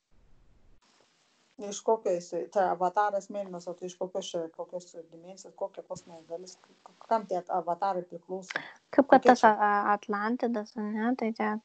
Iš kokio jisai, tai avataras mėlynas, o tai iš kokios dimensijos, kokia kosminė dalis, kam tie avatarai priklauso?
Kaip kad tas Atlantidas, ne, tai čia.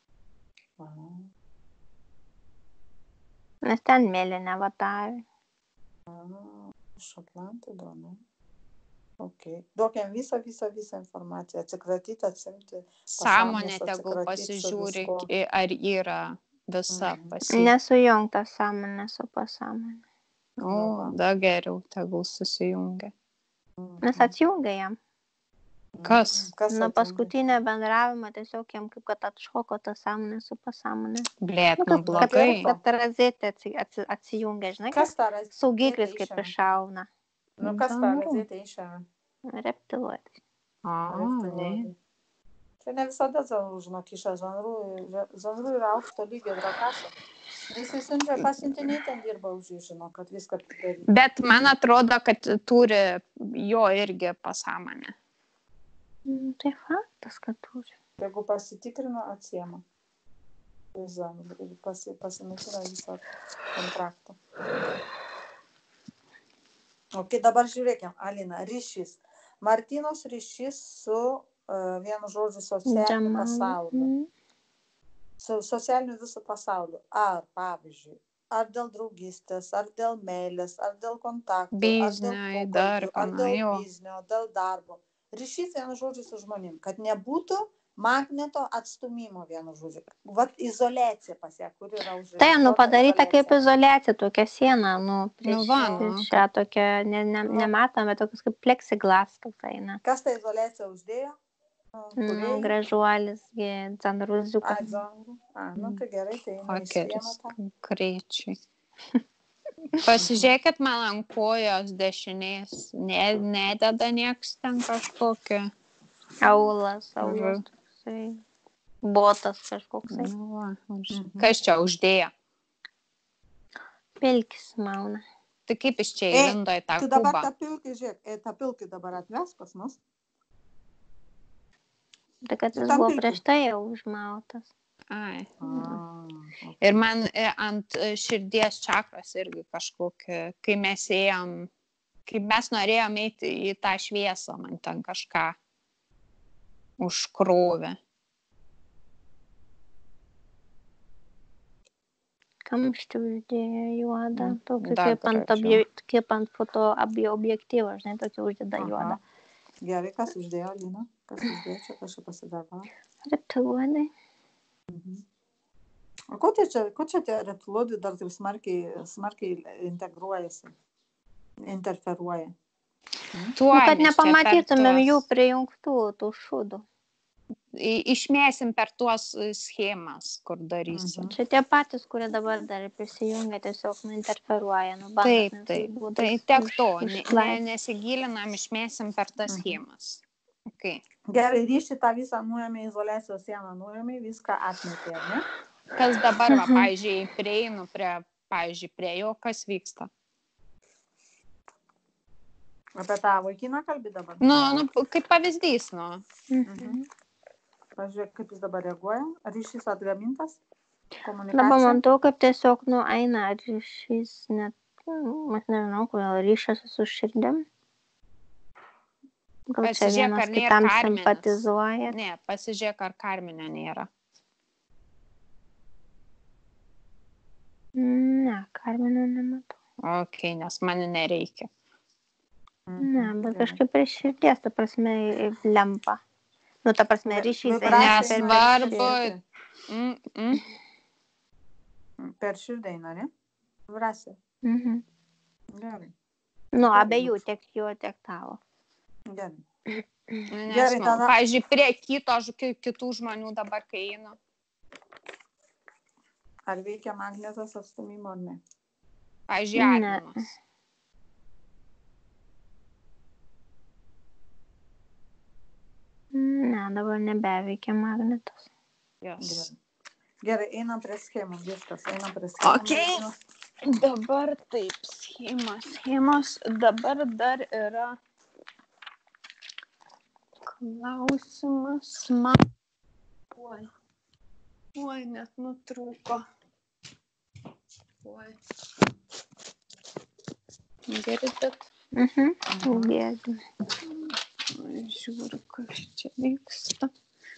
Nes ten mėlyni avatarai.
Iš Atlantido, ne? Ok. Duokiam visą informaciją, atsikratyti, atsimti.
Sąmonė tegul pasižiūri, ar yra visa pasi.
Nesujungta sąmonė su pasąmonė.
O, da geriau, tegul susijungia.
Nes atsijungia jam.
Kas?
Na, paskutinę bendravimą tiesiog jam kaip kad atšoko ta sąmonė su pasąmonė.
Blėt, nu blogai.
Kad ta razetė atsijungia, žinai,
kas ta razetė?
Saugiklis kaip iššauna.
Nu, kas ta razetė iššauna?
Reptiloidai.
Ne.
Čia ne visada zanrų, žinok, kiša zanrų yra aukšto lygio drakasą. Jisai siunčia pasiuntiniai ten dirba už jį, žinok, kad viską daryti.
Bet man atrodo, kad turi jo irgi pasąmonę.
Tai faktas, kad turi.
Jeigu pasitikrino, atsiema. Ir pasinaikina visą kontraktą. Ok, dabar žiūrėkim, Alina, ryšys. Martinos ryšys su, vienu žodžiu, socialiniu pasauliu. Su socialiniu visų pasauliu. Ar, pavyzdžiui, ar dėl draugystės, ar dėl meilės, ar dėl kontaktų,
biznio,
ar dėl biznio, dėl darbo. Ryšys vienu žodžiu su žmonėm, kad nebūtų magneto atstumimo vienu žodžiu. Vat izoliacija pas ją, kur yra užregistruota.
Tai, padaryta kaip izoliacija, tokia siena, prieš šią tokią, nematome, tokias kaip plexiglas toks eina.
Kas ta izoliacija uždėjo?
Gražuolis, zanruziukas.
Tai gerai, tai
Hakeris, konkrečiai. Pasižiūrėkit man ant kojos dešinės, nededa nieks ten kažkokio.
Aulas toksai. Botas kažkoksai.
Kas čia uždėjo?
Pilkis mauna.
Tai kaip iš čia įlindo į tą kubą?
Tu dabar tą pilkį, žiūrėk, tą pilkį dabar atves pas mus.
Tai kad jis buvo prieš tai jau užmautas.
Ai. Ir man ant širdies čakros irgi kažkokia, kai mes ėjom Kaip mes norėjome eiti į tą šviesą, man ten kažką užkrovė.
Kamštį uždėjo juodą, tokį
Dar
kaip ant foto objektyvo, žinai, tokį uždeda juodą.
Gerai, kas uždėjo, Lina? Kas uždėjo čia, kas čia pasidarbavo?
Reptiluodai.
O ko čia tie reptiluodai dar taip smarkiai integruojasi, interferuoja?
Kad nepamatytumėm jų prijungtų, tų šūdų.
Išmėsim per tuos schemas, kur darysim.
Čia tie patys, kurie dabar dar prisijungia, tiesiog interferuoja.
Taip. Tai tiek to, nesigilinam, išmėsim per tas schemas. Okay.
Gerai, ryšį tą visą nuėmė, izoliacijos sieną nuėmė, viską atmetė, ne?
Kas dabar, pavyzdžiui, prieinu prie jo, kas vyksta?
Apie tą vaikiną kalbi dabar?
Kaip pavyzdys,
Pažiūrėk, kaip jis dabar reaguoja. Ryšys atgamintas? Komunikacija?
Dabar matau, kaip tiesiog eina ryšys, net, aš nežinau, kodėl ryšas su širdim. Gal čia vienas kitam simpatizuoja?
Ne, pasižiūrėk, ar Karminio nėra.
Ne, Karminio nematau.
Ok, nes man nereikia.
Ne, bet kažkaip prie širdies, ta prasme, lempa. Ta prasme, ryšys
nesvarbu.
Per širdį eina, ne? Vibracija. Gerai.
Abiejų, tiek jo, tiek tavo.
Gerai.
Gerai, tada. Pavyzdžiui, prie kitų žmonių dabar, kai eina.
Ar veikia magnetas atstumimo, ar ne?
Pavyzdžiui, artimas.
Ne, dabar nebeveikia magnetas.
Yes.
Gerai, einam prie schemų, viskas, einam prie schemų.
Ok, dabar taip, schemos, dabar dar yra klausimas man. Oi, net nutrūko. Oi. Girdit?
Girdim.
Žiūriu, kas čia vyksta.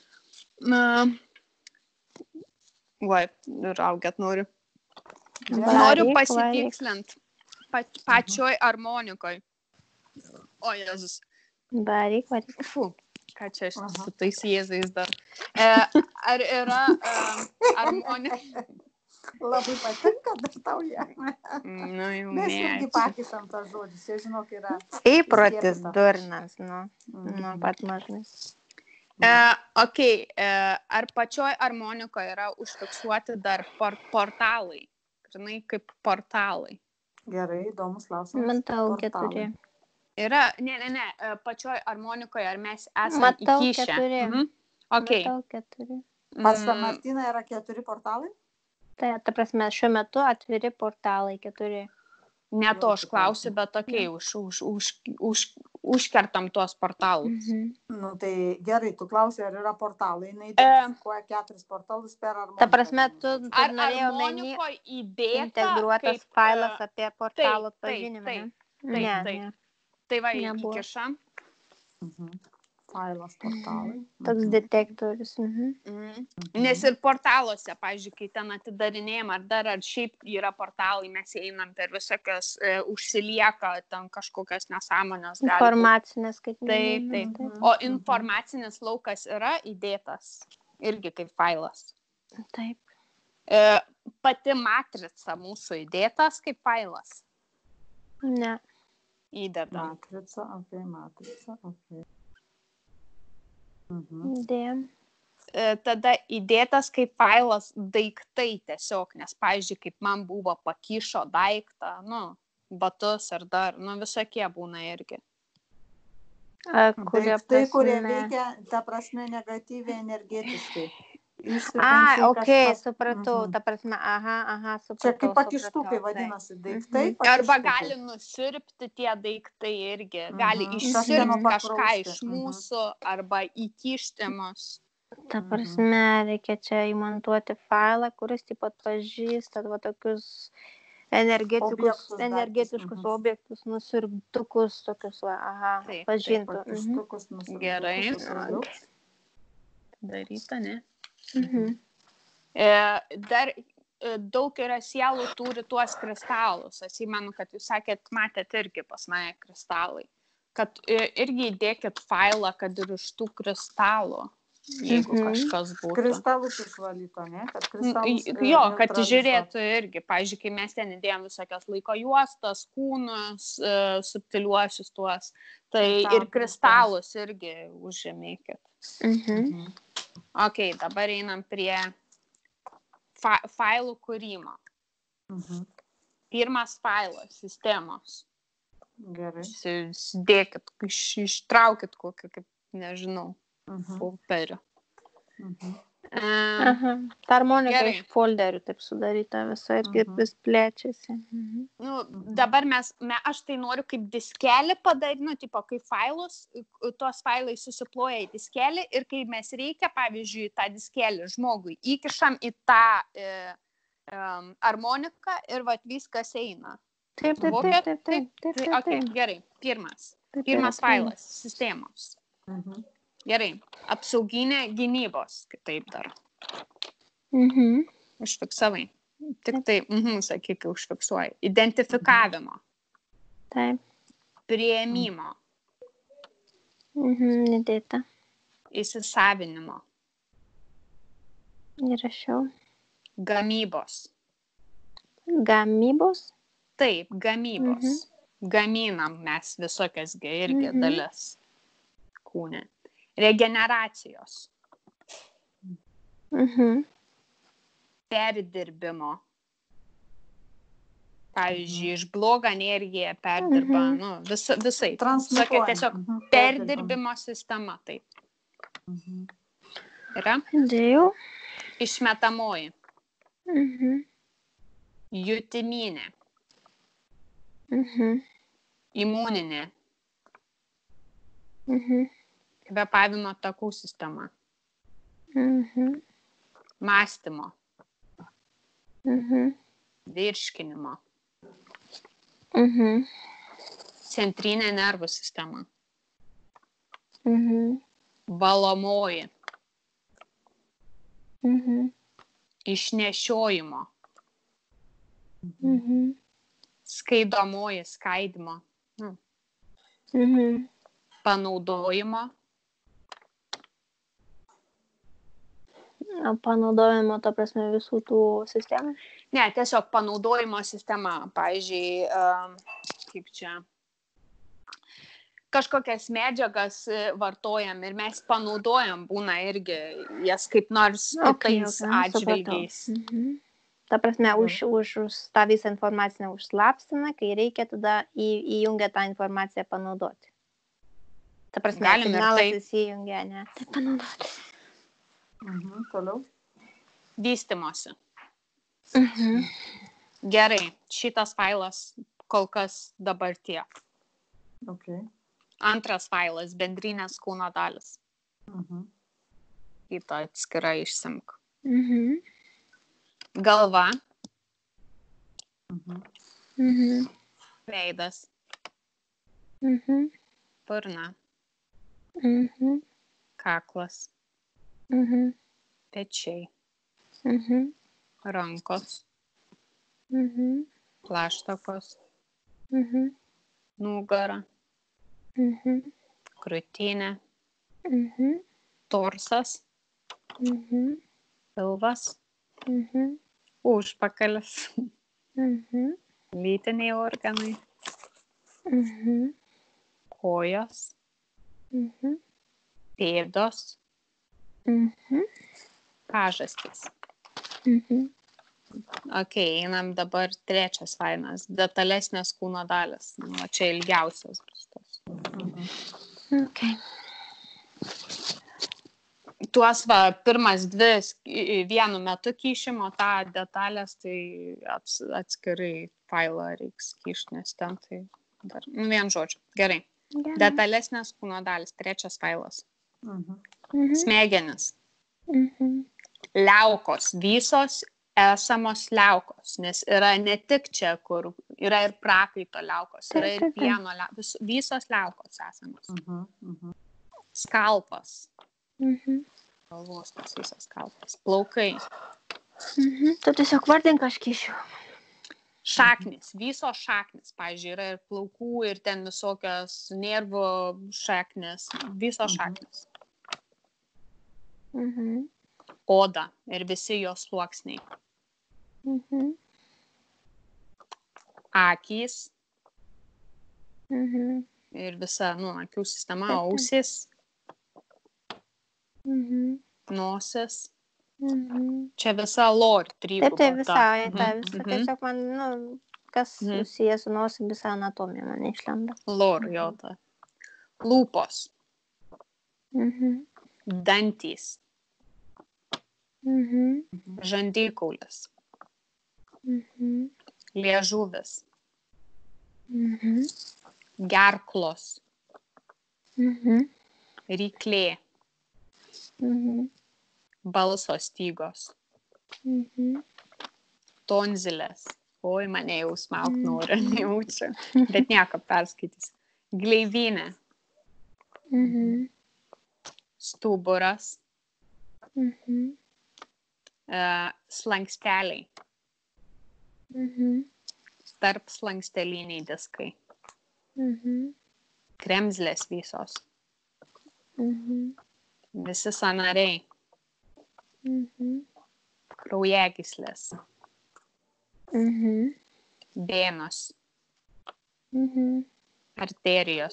Oi, raugiat noriu. Noriu pasitikslint pačioj harmonikoj. O, Jėzus.
Varyk.
Fu, ką čia su tais jėzais dar. Ar yra harmonika?
Labai patinka, dar tau ją.
Jau
Mes irgi pakišam tą žodžius, jie žinok yra.
Įprotis durnas, nuo pat mažnės.
Ok, ar pačioj harmonikoje yra užfiksuoti dar portalai? Žinai, kaip portalai.
Gerai, įdomus klausimas.
Matau 4.
Yra, ne, pačioj harmonikoje, ar mes esame įkišę?
Matau 4.
Pas Martyną yra 4 portalai?
Tai, ta prasme, šiuo metu atviri portalai 4.
Ne to aš klausiu, bet tokiai užkertam tuos portalus.
Tai gerai, tu klausi, ar yra portalai. Jis identifikuoja 4 portalus per harmoniką.
Ta prasme, tu
ar
norėjau
harmonikoje įdėta
integruotas failas apie portalų atpažinimą?
Taip. Tai va, įkišam.
Failas portalai.
Toks detektorius.
Nes ir portaluose, pavyzdžiui, kai ten atidarinėjom, ar šiaip yra portalai, mes einam per visokias, užsilieka ten kažkokias nesąmonės.
Informacinės, kaip
Taip. O informacinis laukas yra įdėtas irgi kaip failas.
Taip.
Pati matrica mūsų įdėtas kaip failas.
Ne.
Įdeda.
Matrica, ok.
Dėjom.
Tada įdėtas kaip failas daiktai tiesiog, nes, pavyzdžiui, kaip man buvo pakišo daiktą, batus ar dar, visokie būna irgi.
Daiktai, kurie veikia, ta prasme, negatyviai energetiškai.
Supratau, ta prasme, supratau.
Čia kaip pakištukai vadinasi daiktai.
Arba gali nusirpti tie daiktai irgi, gali išsirpti kažką iš mūsų arba įkišti mus.
Ta prasme, reikia čia įmontuoti failą, kuris taip pat pažįsta tokius energetiškus objektus, nusiurbtukus, tokius,
Taip,
pažintų.
Pakištukus
Gerai.
nusiurbiukus.
Daryta, ne?
Mhm.
Dar daug yra sielų turi tuos kristalus. Aš įmenu, kad jūs sakėt, matėt irgi pas mane kristalai. Kad irgi įdėkit failą, kad ir iš tų kristalų, jeigu kažkas būtų.
Kristalus išvalyto, ne? Kad kristalus
Jo, kad
neutralizuot.
žiūrėtų irgi. Pavyzdžiui, kai mes ten įdėjom visokias laiko juostas, kūnus, subtiliuosius tuos, tai ir kristalus irgi užžemėkit. Ok, dabar einam prie failų kūrimo. Pirmas failas - sistemos.
Gerai.
Sudėkit, ištraukit kokį, kaip, nežinau, popierių.
Harmonika
Gerai.
iš folderių taip sudaryta visą ir vis plečiasi.
Nu, dabar aš tai noriu kaip diskelį padaryti, nu, tipo, kaip failus, tuos failai susiploja į diskelį ir kai mes reikia, pavyzdžiui, tą diskelį žmogui, įkišam į tą harmoniką ir vat viskas eina.
Taip.
Ok, gerai, pirmas failas, sistemos. Gerai, apsauginė gynybos, kitaip dar. Užfiksavai. Tik tai, sakyk, užfiksuoji. Identifikavimo.
Taip.
Priėmimo.
Įdėta.
Įsisavinimo.
Įrašiau.
Gamybos.
Gamybos?
Taip, gamybos. Gaminam mes visokias irgi dalis kūne. Regeneracijos. Perdirbimo. Pavyzdžiui, iš blogą energiją perdirba, nu, visai. Tokia tiesiog perdirbimo sistema, taip. Yra?
Dėjau.
Išmetamoji. Jutiminė. Imuninė. Kvėpavimo takų sistema. Mąstymo. Virškinimo. Centrinė nervų sistema. Valomoji. Išnešiojimo. Skaidomoji, skaidimo. Panaudojimo.
Panaudojimo, ta prasme, visų tų sistemų?
Ne, tiesiog panaudojimo sistema. Pavyzdžiui, kaip čia, kažkokias medžiagas vartojam ir mes panaudojam, būna irgi jas kaip nors kitais atžvilgiais.
Ta prasme, už tą visą informaciją užslapstina, kai reikia tada įjungia tą informaciją panaudoti. Ta prasme, signalas įsijungia, ne? Tai panaudoti.
Toliau.
Vystimosi. Gerai, šitas failas kol kas dabar tiek. Antras failas - bendrinės kūno dalis. Kitą atskirai išsimk. Galva. Veidas. Burna. Kaklas. Pečiai. Rankos. Plaštakos. Nugara. Krūtinė. Torsas. Pilvas. Užpakalis. Lytiniai organai. Kojos. Pėdos. Pažastys. Ok, einam dabar trečias failas. Detalesnės kūno dalis. Nu, čia ilgiausias bus tos. Tuos pirmas dvi vienu metu kišimo, tą detalės, tai atskirai failą reiks kišti, nes ten tai dar, vien žodžiu. Gerai. Detalesnės kūno dalis, trečias failas. Smegenis. Liaukos, visos esamos liaukos, nes yra ne tik čia, kur yra ir prakaito liaukos, yra ir
Taip, taip, taip.
pieno liaukos, visos liaukos esamos. Skalpas, galvos tas visas skalpas, plaukai,
Tu tiesiog vardink kažkišiu.
šaknis, visos šaknis, pavyzdžiui, yra ir plaukų, ir ten visokios nervų šaknis, visos šaknis. Oda ir visi jos sluoksniai. Akys ir visa, akių sistema,
Taip, taip.
ausis, nosis. Čia visa lore
Taip,
triguba.
visai, visa. Tiesiog man, kas susijęs su nosim, visa anatomija man išlenda.
Lore, jo ta. Lūpos, dantys, žandikaulis, liežuvis, gerklos, ryklė, balso stygos, tonzilės. Oi, mane jau smauk nori, nejaučiu. Bet nieko perskaitys. Gleivinė, stuburas, slanksteliai, tarp slanksteliniai diskai, kremzlės visos, visi sąnariai, kraujagyslės, venos, arterijos,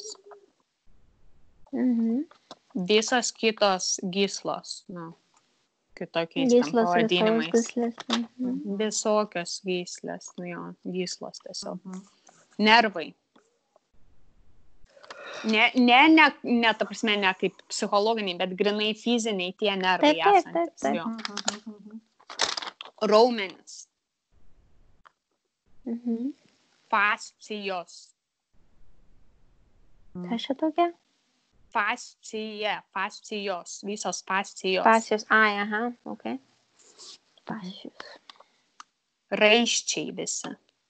visos kitos gyslos, kitokiais ten
Gyslos ir
pavadinimais.
gyslės.
Visokios gyslės, gyslos tiesiog. Nervai. Ne, ta prasme, ne kaip psichologiniai, bet grinai fiziniai tie nervai esantis.
Taip.
Raumenis. Fascijos.
Kas čia tokia?
Fascijos, visos fascijos.
Pasijos, ok. Pasijos.
Raiščiai visi.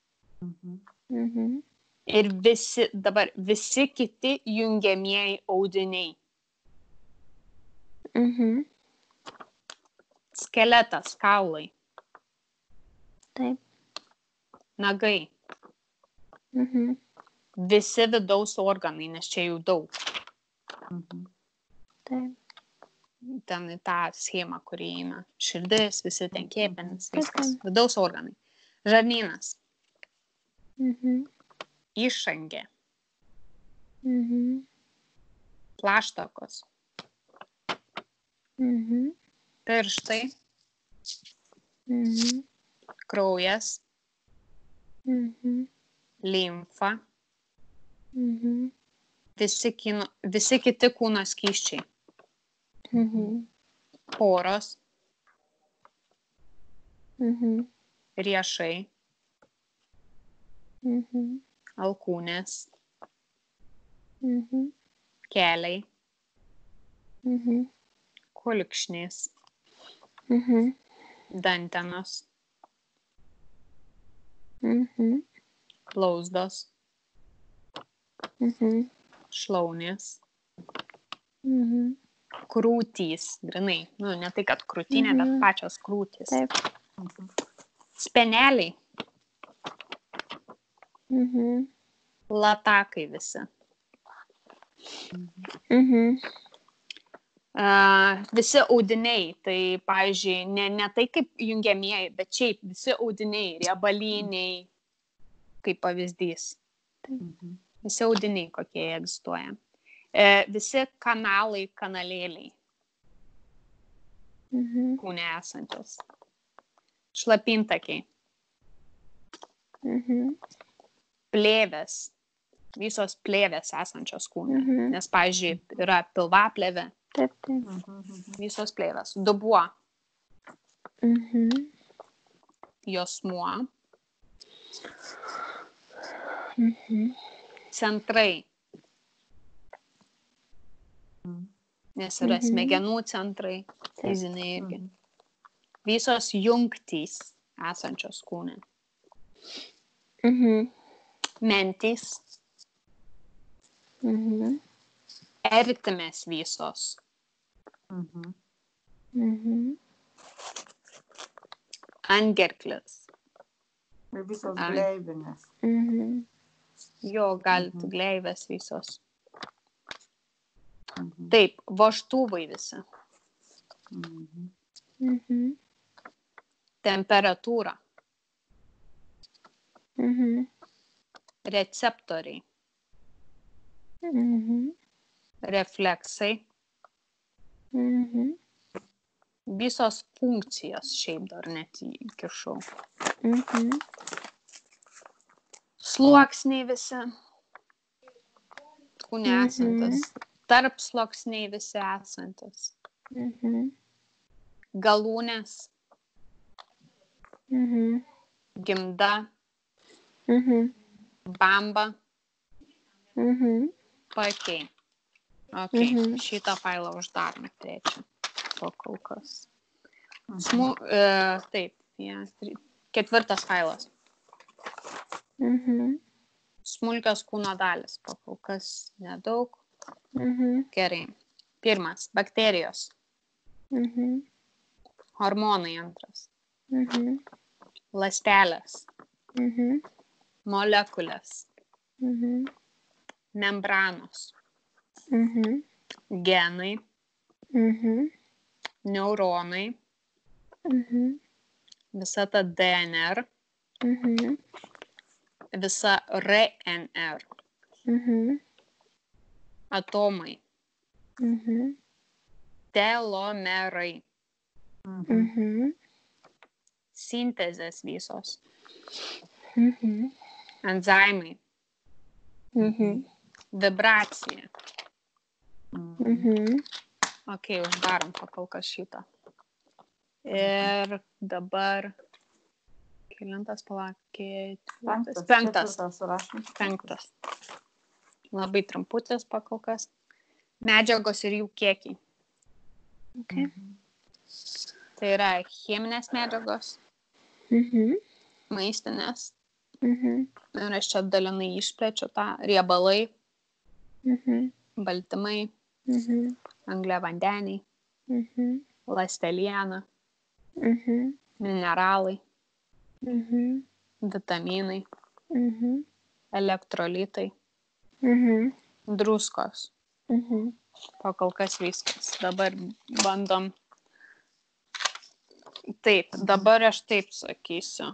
Ir visi kiti jungiamieji audiniai. Skeletas, kaulai.
Taip.
Nagai. Visi vidaus organai, nes čia jų daug.
Taip.
Ten į tą schemą, kurį eina. Širdis, visi ten kepenis, viskas. Vidaus organai. Žarnynas. Išangė. Plaštakos. Pirštai. Kraujas. Limfa. Visi kiti kūno skysčiai. Poros. Riešai. Alkūnės. Keliai. Kulkšnys. Dantenos. Blauzdos. Šlaunės. Krūtys. Grinai. Ne tai, kad krūtinė, bet pačios krūtys.
Taip.
Speneliai. Latakai visi. Visi audiniai, tai, pavyzdžiui, ne tai kaip jungiamieji, bet šiaip visi audiniai, riebaliniai, kaip pavyzdys. Visi audiniai, kokie egzistuoja. Visi kanalai, kanalėliai. Kūne esantis. Šlapintakiai. Plėvės. Visos plėvės esančios kūne. Nes, pavyzdžiui, yra pilvaplėvė.
Taip, taip.
Visos plėvės. Dubuo. Juosmuo. Centrai. Nes yra smegenų centrai. Fiziniai irgi. Visos jungtys. esančios kūne.
Mhm.
Mentys,
Mhm.
ertmės visos,
Mhm.
Mhm.
antgerklis.
Ir visos
Ai.
gleibinės.
Mhm.
Jo, galit
Mhm.
gleivės visos.
Mhm.
Taip, vožtuvai visi.
Mhm.
Mhm.
Temperatūra,
Mhm.
receptoriai,
Mhm.
refleksai,
Mhm.
visos funkcijos šiaip dar net įkišau.
Mhm.
Sluoksniai visi, kūne
Mhm.
esantis, tarp sluoksniai visi esantis,
Mhm.
galūnės,
Mhm.
gimda,
Mhm.
bamba,
Mhm.
pakei. Ok,
Mhm.
šitą failą uždarom trečią, kol kas.
Mhm.
Taip, 4 failas.
Mhm.
Smulkios kūno dalis, kol kas nedaug.
Mhm.
Gerai. 1. Bakterijos.
Mhm.
Hormonai 2.
Mhm.
Ląstelės.
Mhm.
Molekulės.
Mhm.
Membranos.
Mhm.
Genai.
Mhm.
Neuronai.
Mhm.
Visa ta DNR.
Mhm.
Visa RNR.
Mhm.
Atomai.
Mhm.
Telomerai.
Mhm.
Mhm.
Sintezės visos.
Mhm.
Enzimai.
Mhm.
Vibracija.
Mhm.
Mhm.
Ok, uždarom kol kas šitą. Ir dabar kelintas palakė. 5.
Ketvirtas surašom.
5. Labai trumputis kol kas. Medžiagos ir jų kiekiai.
Okay.
Tai yra cheminės medžiagos,
Mhm.
maistinės.
Mhm.
Ir aš čia dalinai išplečiu tą riebalai,
Mhm.
baltymai,
Mhm.
angliavandeniai,
Mhm.
ląsteliena,
Mhm.
mineralai,
Mhm.
vitaminai,
Mhm.
elektrolitai,
Mhm.
druskos.
Mhm.
Kol kas viskas. Dabar bandom. Taip, dabar aš taip sakysiu.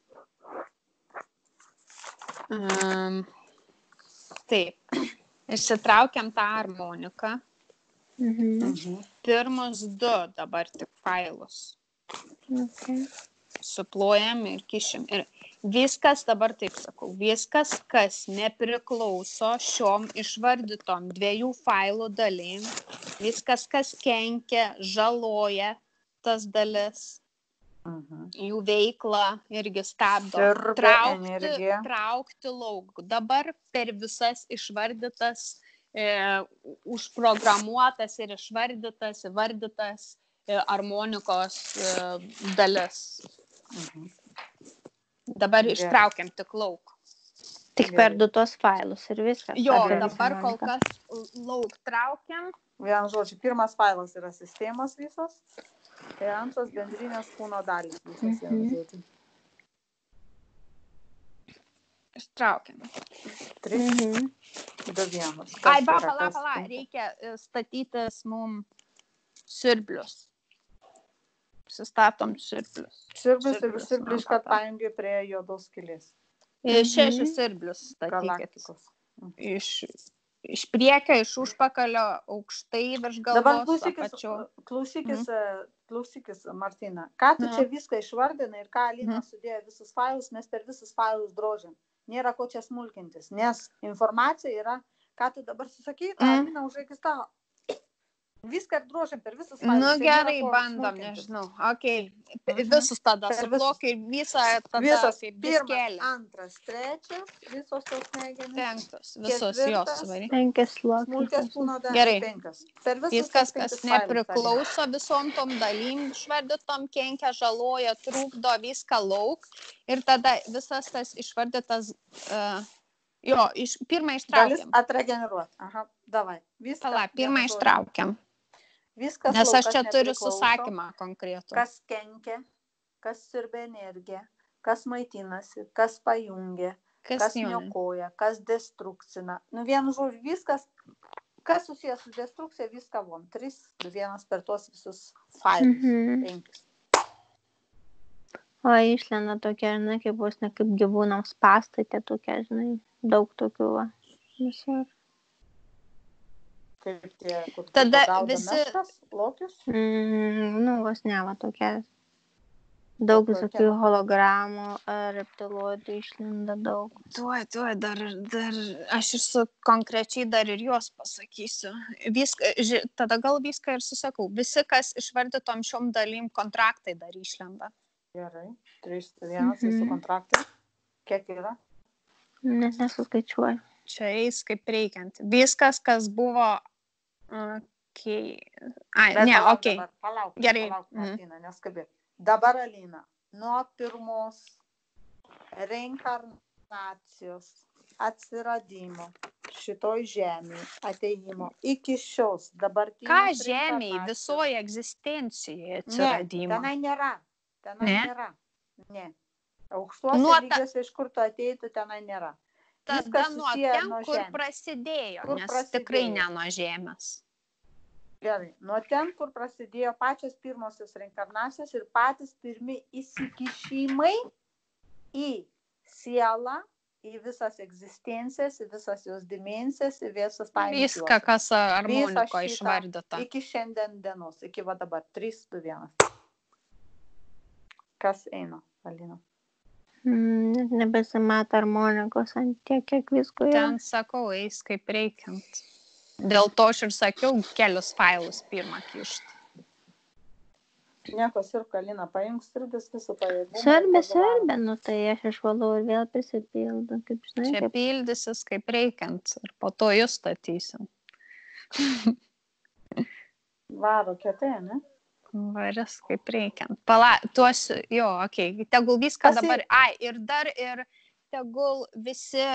Taip. Išsitraukiam tą harmoniką.
Mhm.
Mhm.
Pirmus 2 dabar tik failus.
Okay.
Suplojam ir kišim. Ir viskas, dabar taip sakau, viskas, kas nepriklauso šiom išvardytom 2 failų dalim, viskas, kas kenkia, žaloja tas dalis,
Mhm.
jų veiklą irgi stabdo.
Siurbia energiją.
Traukti lauk. Dabar per visas išvardytas, užprogramuotas ir išvardytas, įvardytas harmonikos dalis.
Mhm.
Dabar
Gerai.
ištraukiam tik lauk.
Tik per 2 tos failus ir viskas.
Jo,
Ar per visą
dabar kol
harmoniką?
kas lauk traukiam.
Vienu žodžiu, pirmas failas yra sistemos visos. Ir antras bendrinės kūno dalys visos, vienu žodžiu.
Ištraukiam.
3,
Mhm.
2, 1.
Ai, pala, reikia statytis mum siurblius. Sustatom siurblius.
Siurblius ir siurblių iškart pajungi prie juodos skylės.
6 siurblius statykit.
Galaktikos.
Iš priekio, iš užpakalio, aukštai virš
Dabar
galvos,
klausykis, Martina. Ką tu čia viską išvardinai ir ką Alina sudėjo visus failus, mes per visus failus drožiam. Nėra ko čia smulkintis, nes informacija yra, ką tu dabar susakei, tą Alina užregistravo. Viską drožiam per visus failus.
Nu
Čia nėra
gerai,
ko
bandom,
smulkintis.
nežinau. Ok,
Mhm.
visus tada
Per
suplok ir visą tada
Visos.
kaip
Pirmas,
diskelį.
antras, trečias, visos tos smegenys.
Penktos, visos jos
Ketvirtas.
svariai.
5
Smulkės
sluoksnius.
kūno
Gerai.
dalys 5. Per visus
Viskas,
tuos
kas
5 failus,
nepriklauso visom tom dalim, išvardytom kenkia, žaloja, trukdo, viską lauk. Ir tada visas tas išvardytas, pirmą
dalis
ištraukiam.
atregeneruot. Aha, davai. Viską.
Pala, pirmą
vienu žodžiu.
ištraukiam.
Viskas
Nes
lauk,
aš čia
kas
turiu
nepriklauso,
susakymą konkretų.
Kas kenkia, kas siurbia energiją, kas maitinasi, kas pajungia, kas
jungia?
niokoja, kas destrukcina. Nu, vienu žodžiu, viskas, kas susijęs su destrukcija, viską von. 3, 2, 1 per tuos visus failus. 5.
O išlenda tokia, žinai, kaip bus ne kaip gyvūnams pastai, tie tokie, žinai, daug tokių va. Visur.
Kaip tie, kur
Tada
gaudo
visi-
meškas, lokius.
Nu, vos ne, va tokia. Daug
Kokia?
visokių hologramų, reptiloidų išlenda daug.
Tuoj, dar, aš ir su konkrečiai dar ir juos pasakysiu. Tada gal viską ir susakau. Visi, kas išvardytom šiom dalim kontraktai dar išlenda.
Gerai. 3, 2, 1, visų kontraktai. Kiek yra?
Net nesuskaičiuoju.
Čia eis kaip reikiant. Viskas, kas buvo...
Bet
Ne,
palauk
okei.
dabar, Palauk,
Gerai.
Martina, neskubėk. Dabar, Alina, nuo pirmos reinkarnacijos atsiradimo šitoj žemėje, ateimo iki šios dabartinės
Ką žemėj
reinkarnacijos.
visoje egzistencijoje
Ne,
atsiradimo?
tenai nėra.
Ne?
Nėra. Ne. Aukštuose
Nuo ta-
lygiuose, iš kur tu ateitų, tenai nėra.
Tada
Viskas
nuo
susiję
ten,
nuo
kur
žemės.
prasidėjo,
Kur
nes
prasidėjo?
tikrai ne nuo žemės.
Gerai, nuo ten, kur prasidėjo pačios pirmosios reinkarnacijos ir patys pirmi įsikišimai į sielą, į visas egzistencijas, į visas jos dimensijas, į visas paėmės
Viską, kas harmoniko
šitą
išvardyta.
iki šiandien dienos, iki va dabar 3, 2, 1. Kas eina, Alina?
Net nebesimato harmonikos ant tiek, kiek visko yra.
Ten sakau, eis kaip reikiant. Dėl to aš ir sakiau, kelius failus pirmą kišti.
Nieko sirp, Alina, paimk sirbis visų pajėgumų.
Svarbia, nu tai aš išvalau ir vėl prisipildu, kaip žinai,
Čia
kaip
pildysis kaip reikiant ir po to jūs statysim.
Varo kietai, ne?
Varis kaip reikiant. Tuos, okei. Tegul viską
Pasi-
dabar, ir tegul visi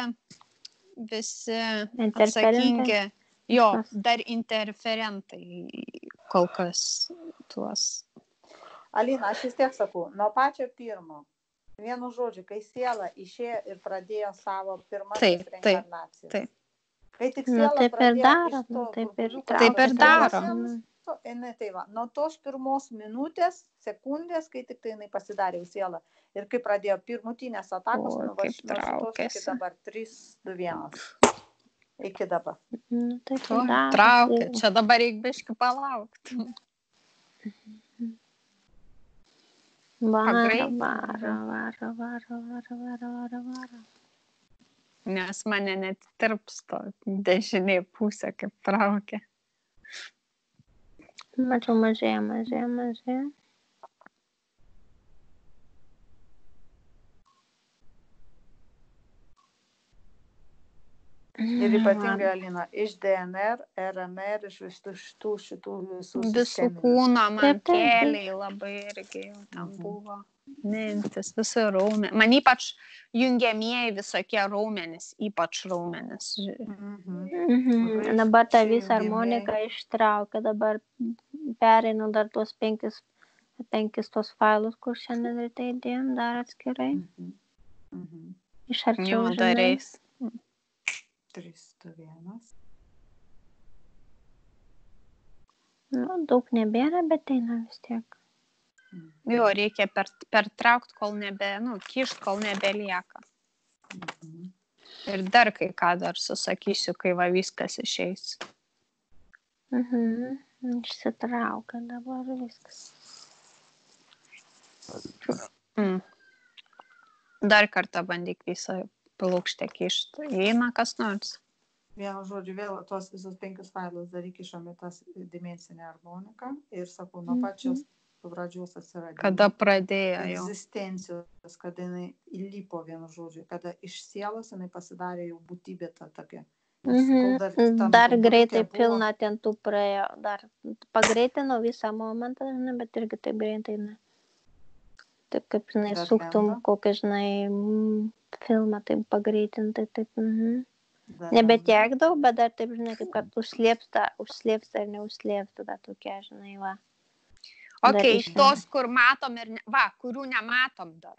atsakingi, dar interferentai kol kas tuos.
Alina, aš vis tiek sakau, nuo pačio pirmo, vienu žodžiu, kai siela išėjo ir pradėjo savo pirmasis reinkarnacijas.
taip.
Kai tik
Nu,
siela
taip ir
pradėjo
daro,
iš to
nu, taip ir
burbuliuko
Taip ir daro.
Jinai tai va, nuo tos pirmos minutės, sekundės, kai tik tai jinai pasidarė jau sielą. Ir kai pradėjo pirmutinės atakos,
Oi,
nuo
kaip
šitos iki
traukiasi.
dabar 3, 2, 1. Iki dabar.
Nu, taip
Tuo
ir daro.
traukia. Čia dabar reikia biškį palaukti.
Varo.
Nes mane net tirpsto dešinė pusė, kaip traukia.
Mačiau, mažėja.
Ir ypatingai, Alina, iš DNR, RNR, iš visų šitų
Visų
sisteminių.
kūno man
Taip.
keliai labai irgi jau ten buvo. Mintis, visi raumenys. Man ypač jungiamieji visokie raumenys, ypač raumenys.
Dabar tą visą harmoniką ištraukia, dabar pereinu dar tuos 5 tos failus, kur šiandien ryte įdėjom dar atskirai. Iš arčiau,
Jau dareis.
3, 2, 1.
Nu, daug nebėra, bet eina vis tiek.
Jo, reikia pertraukti, kol kišt, kol nebelieka. Ir dar kai ką dar susakysiu, kai va viskas išeis.
Išsitraukia dabar viskas.
Dar kartą bandyk visą plokštę kišti. Eina kas nors.
vienu žodžiu, vėl tuos visus 5 failus dar įkišame tas dimensinę harmoniką ir sakau, nuo pačios pradžios atsiradimo.
Kada pradėjo jau.
Egzistencijos, kada jinai įlipo vienu žodžiu, kada iš sielos jinai pasidarė jau būtybė ta tokia.
Dar greitai pilna ten tų praėjo, dar pagreitino visą momentą, žinai, bet irgi taip greitai, ne. Taip kaip, žinai, suktum kokį, žinai, filmą, taip pagreitintai, taip, Nebe tiek daug, bet dar taip, žinai, kaip kad užslėpsta ir neužslėpsta, dar tokia, žinai, va.
Ok, tos, kur matom ir, kurių nematom dar.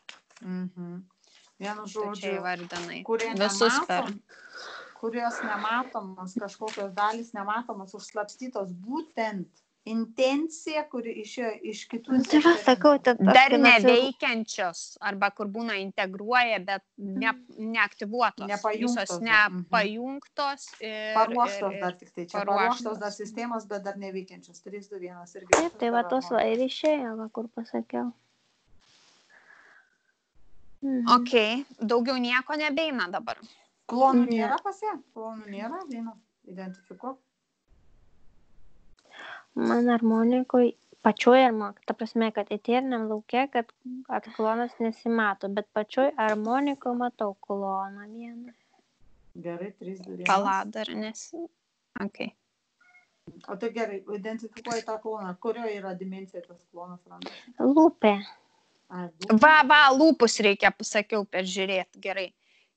Vienu žodžiu,
Čia įvardinai.
Visus kurios nematomos, kažkokios dalys nematomos, užslapstytos, būtent intencija, kuri išėjo iš kitų.
Tai va, sakau,
dar neveikiančios, arba kur būna integruoja, bet neaktyvuotos.
Nepajungtos.
Visos nepajungtos.
Paruoštos dar tik tai. Čia paruoštos dar sistemos, bet dar neveikiančios. 3, 2, 1 irgi.
Taip, tai va tos va ir išėjo, va, kur pasakiau.
Ok, daugiau nieko nebeina dabar.
Klonų nėra pasie? Klonų nėra, Lina? Identifikuok.
Man harmonikoj, pačioj harmonikoj, ta prasme, kad eteriniam lauke, kad klonas nesimato, bet pačioj harmonikoj matau kloną vieną.
Gerai, 3, 2, 1.
Pala dar nesi. Ok.
O tai gerai, identifikuoji tą kloną. Kurio yra dimensija tas klonas randasi?
Lūpė.
Va, lūpus reikia, pasakiau, peržiūrėti, gerai.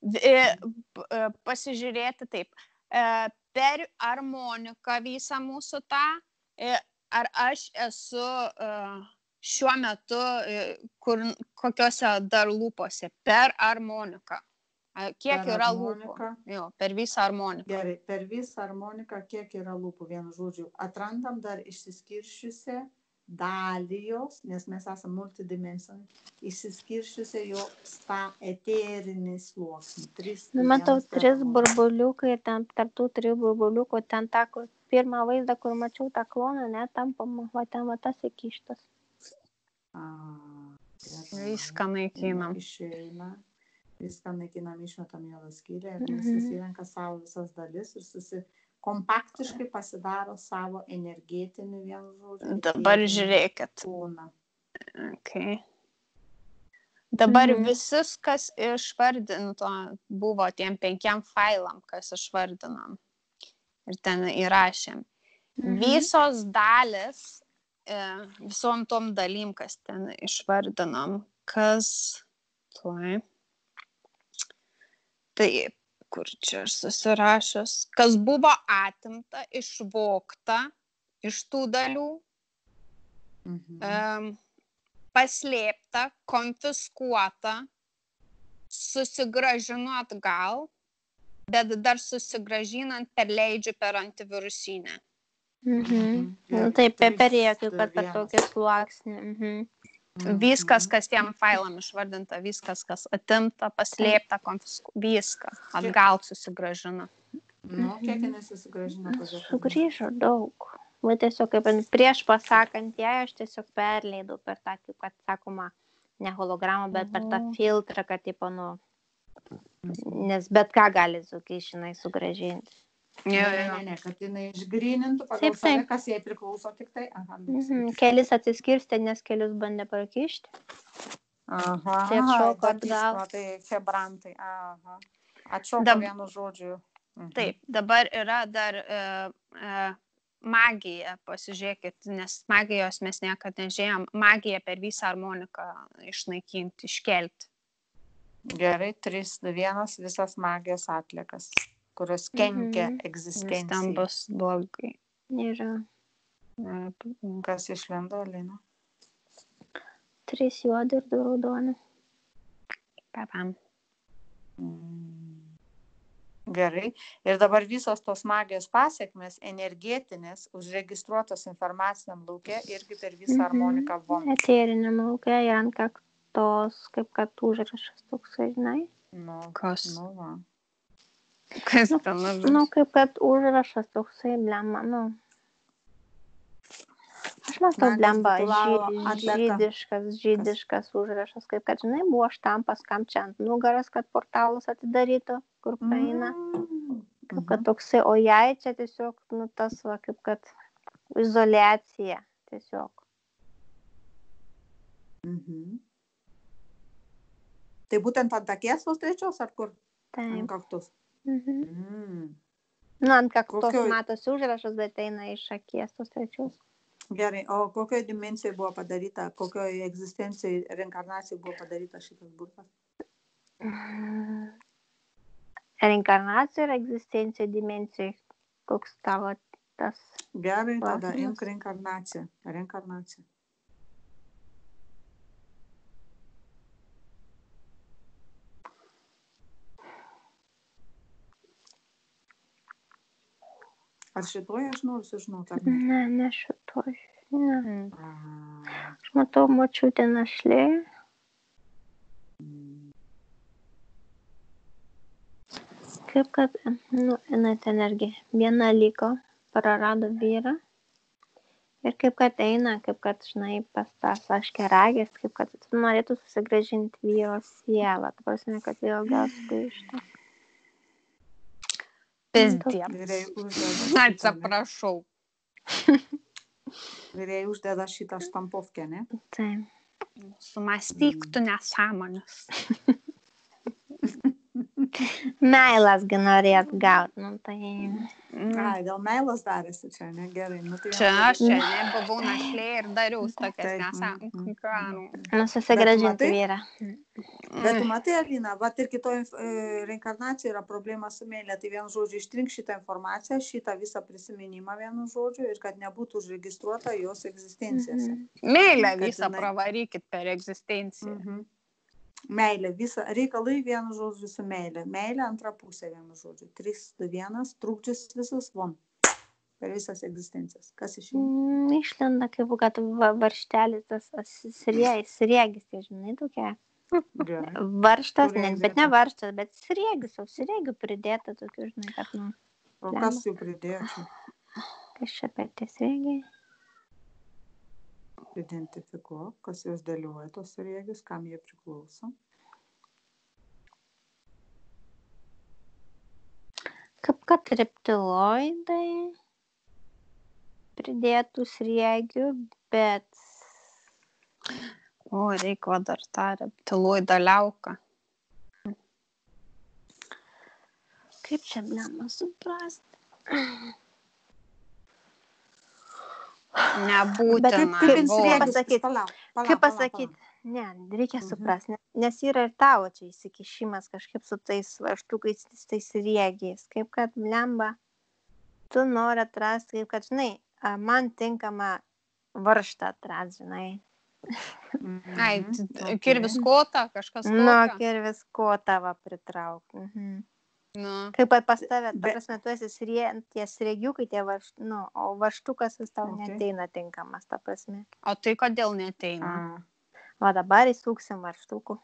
Pasižiūrėti taip. Per harmoniką visą mūsų tą, ar aš esu šiuo metu kokiose dar lūpose per harmoniką. Kiek yra lūpų? Jo, per visą harmoniką.
Gerai, per visą harmoniką kiek yra lūpų, vienu žodžiu. Atrandam dar išsiskiršiusią dalį jos, nes mes esame multidimensionai, išsiskiršiusią jos tą eterinį sluoksnį.
Matau 3 burbuliukai ir ten tarp tų 3 burbuliukų, ten tą pirmą vaizdą, kur mačiau tą kloną, ne, tam va ten va tas įkištas.
Viską naikinam.
Išeina, viską naikinam, išmetam į skyrę ir jis susirenka savo visas dalis ir kompaktiškai pasidaro savo energetinį vienu žodžiu.
Dabar žiūrėkit.
Kūną.
Okay. Dabar visus, kas išvardinto, buvo tiem 5 failam, kas išvardinom. Ir ten įrašėm. Visos dalis, visom tom dalim, kas ten išvardinom, kas... Taip. Kur čia aš susirašęs, kas buvo atimta, išvogta iš tų dalių, paslėpta, konfiskuota, susigrąžinu atgal, bet dar susigrąžinant perleidžiu per antivirusinę.
Taip, perėjo kaip kad per tokį sluoksnį.
Viskas, kas tiem failam išvardinta, viskas, kas atimta, paslėpta, viską atgal susigrąžina.
Kiek jinai susigrąžina?
Sugrįžo daug. Va tiesiog kaip prieš pasakant ją, aš tiesiog perleidau per tą, kaip kad sakoma, ne hologramą, bet per tą filtrą, kad tipo, nes bet ką gali žinai sugrąžinti.
Ne, kad jinai išgrynintų pagal save, kas jai priklauso tik tai.
Kelis atsiskirstė, nes kelius bandė prakišti. Tai atšoko atgal.
Tai hebrantai. Atšoko vienu žodžiu.
Taip, dabar yra dar magija, pasižiūrėkit, nes magijos mes niekad nežėjom. Magija per visą harmoniką išnaikinti, iškelti.
Gerai, 3, 2, 1, visas magijos atliekas, kurios kenkia egzistencijai.
Ten bus blogai.
Yra.
Kas išlendo, Lina?
3 juodi ir 2 raudoni.
Papam.
Gerai. Ir dabar visos tos magijos pasiekmes, energetinės, užregistruotos informaciniam lauke irgi per visą harmoniką von.
Eteriniam lauke ir ant kaktos, kaip kad užrašas toksai, žinai.
Kas?
Va.
Kas ten užrašas?
Kaip kad užrašas toksai, blemba, Aš matau, blemba, žydiškas užrašas, kaip kad, žinai, buvo štampas, kam čia ant nugaras, kad portalas atidarytų, kur praeina. Kaip kad toksai, o jai čia tiesiog, nu, tas, va, kaip kad izoliacija tiesiog.
Tai būtent ant akies tos trečios, ar kur?
Taip.
Ant kaktos.
Nu, ant kaktos matosi užrašas, bet eina iš akies tos trečios.
Gerai, o kokioje dimensijoje buvo padaryta, kokioje egzistencijoje, reinkarnacijoje buvo padaryta šitas burtas?
Reinkarnacija ir egzistencija dimensija. Koks tavo tas?
Gerai, tada imk reinkarnaciją. Reinkarnacija. Ar šitoj aš noriu sužinoti, ar ne?
Ne šitoj. Ne. Aš matau močiutę našlė. Kaip kad, nu, jinai ten irgi viena liko, prarado vyrą. Ir kaip kad eina, kaip kad, žinai, pas tas aiškiaragis, kaip kad norėtų susigrąžinti vyro sielą. Tai prasme, kad vėl gal sugrįžta.
Atsiprašau.
Vyriai uždeda šitą štampovkę, ne?
Taip.
Sumąstyk tu nesąmonės.
Meilas gi norėt gauti, nu tai...
Ai, dėl meilas darėsi čia, ne? Gerai. Nu, tai
čia aš čia nebuvau našlė ir dariau tokias nesąmonės.
Nu, susigrąžinti vyrą.
Bet tu matai, Alina, vat ir kitoj reinkarnacijoje yra problema su meilė. Tai vienu žodžiu ištrink šitą informaciją, šitą visą prisiminimą vienu žodžiu ir kad nebūtų užregistruota jos egzistencijose.
Meilę visą pravarykit per egzistenciją.
Meilė, visą reikalai vienu žodžiu su meilė. Meilė antra pusė vienu žodžiu. 3, 2, 1, trukdžius visus, von. Per visas egzistencijas. Kas išeina?
Išlenda kaip, kad varštelis, tas sriegis, tai žinai, tokia. Varštas, bet ne varštas, bet sriegių pridėta tokių, žinai, kad, nu.
O kas jų pridėtų?
Kas čia per tie sriegiai?
Identifikuok, kas jos dėlioja tos sriegius, kam jie priklauso.
Kaip kad reptiloidai pridėtų sriegių, bet...
O, reikia dar tą reptiloidą liauką.
Kaip čia blema suprasti?
Nebūtina.
Kaip pasakyti? Ne, reikia suprasti, nes yra ir tavo čia įsikišimas kažkaip su tais vaštukais, tais riegiais. Kaip kad blemba, tu nori atrasti, kaip kad, žinai, man tinkama varštą atrasti, žinai.
Ai, kirvis kotą, kažkas tokio?
Nu, kirvis kotą va pritraukti. Kaip pas tave, ta prasme, tu esi tie sriegiukai, o vaštukas vis tau neteina tinkamas, ta prasme.
O tai kodėl neteina?
O dabar įsuksim vaštukų,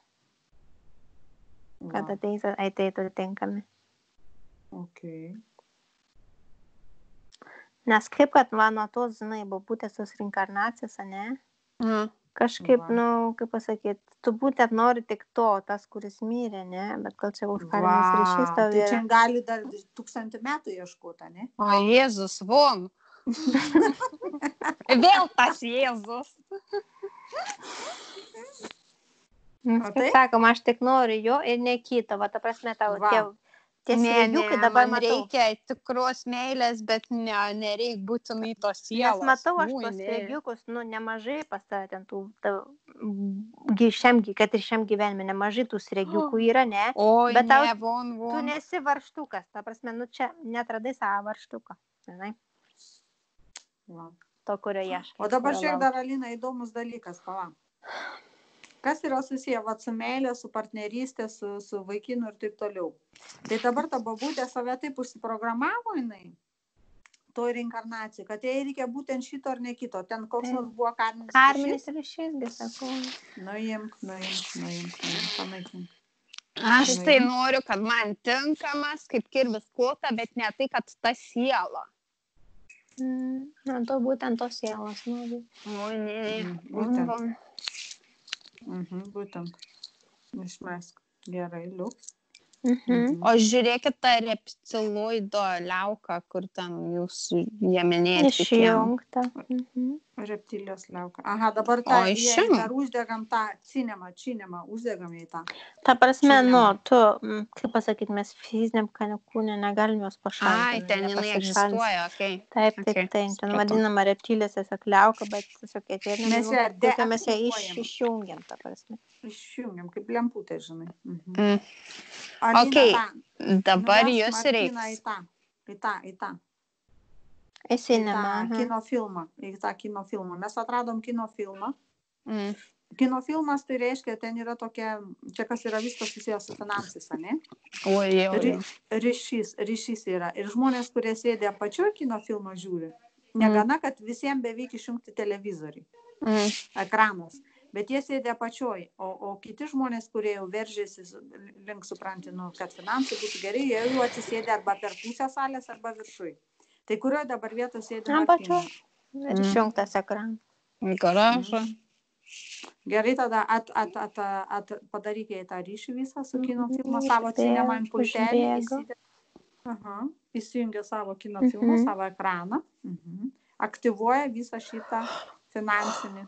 kad ateitų tinkami. Nes kaip kad, va, nuo tos, žinai, būtės tos reinkarnacijos, ne? Kažkaip, nu, kaip pasakyti, tu būtent nori tik to, tas, kuris mirė, ne? Bet gal čia užkarinis ryšys tau yra.
Tai čia gali dar 1000 metų ieškoti, ne?
O, Jėzus, von. Vėl tas Jėzus.
Kaip sakom, aš tik noriu jo ir ne kito, va, ta prasme, tavo tie sriegiukai dabar matau.
Reikia tikros meilės, bet nereik būtinai tos sielos.
Nes matau aš tos sriegiukus, nu, nemažai pas tave ten tų, kad ir šiam gyvenime nemažai tų sriegiukų yra, ne?
Oi,
bet
ne, von.
Tu nesi varštukas, ta prasme, nu, čia netradai savo varštuką, žinai? To, kurio ieškai.
O dabar šiek dar, Alina, įdomus dalykas, pala. Kas yra susiję su meilė, su partnerystė, su vaikinu ir taip toliau. Tai dabar ta babutė save taip užsiprogramavo jinai, toj reinkarnacijai, kad jai reikia būtent šito ar ne kito. Ten koks nors buvo karminis ryšys.
Karminis ryšys, gi sakau.
Nuimk, panaikink.
Aš tai noriu, kad man tinkamas, kaip kirvis kota, bet ne tai, kad ta siela.
Na, to būtent tos sielos nori.
Oi, ne.
Būtent. Išmesk. Gerai, liuks.
O žiūrėkit tą reptiloido liauką, kur ten jūs jieminėjate kitiem.
Išjungta.
Reptilijos liauka. Aha, dabar dar uždegam tą cinema, uždegam į tą.
Ta prasme,
Cinema.
tu, kaip pasakyti, mes fiziniam kūne negalim jos pašalinti.
Ai, ten jinai egzistuoja, okei.
Taip, ten vadinama reptilės tiesiog liauka, bet tiesiog
Mes ją
mes ją išjungiam, ta prasme.
Išjungiam, kaip lemputė, žinai.
Okei, dabar jūs reiks.
Į tą.
Į cinema.
Kinofilmą. Į tą kinofilmą. Mes atradom kinofilmą. Kinofilmas tai reiškia, ten yra tokia, čia kas yra viskas susijęs su finansais, ne? Ryšys yra. Ir žmonės, kurie sėdė apačioj kinofilmą žiūri, negana, kad visiems beveik išjungti televizorių. Ekranas. Bet jie sėdė apačioj, o kiti žmonės, kurie jau veržėsi link supranti, kad finansai būtų gerai, jie jau atsisėdė arba per pusę salės, arba viršui. Tai kurioje dabar vietoje sėdė Martina?
Ir išjungtas ekranas.
Garažą.
Gerai, tada padarykite tą ryšį visą su kinofilmą, savo cinema impultelį. Įsijungia savo kinofilmą, savo ekraną. Aktyvuoja visą šitą finansinį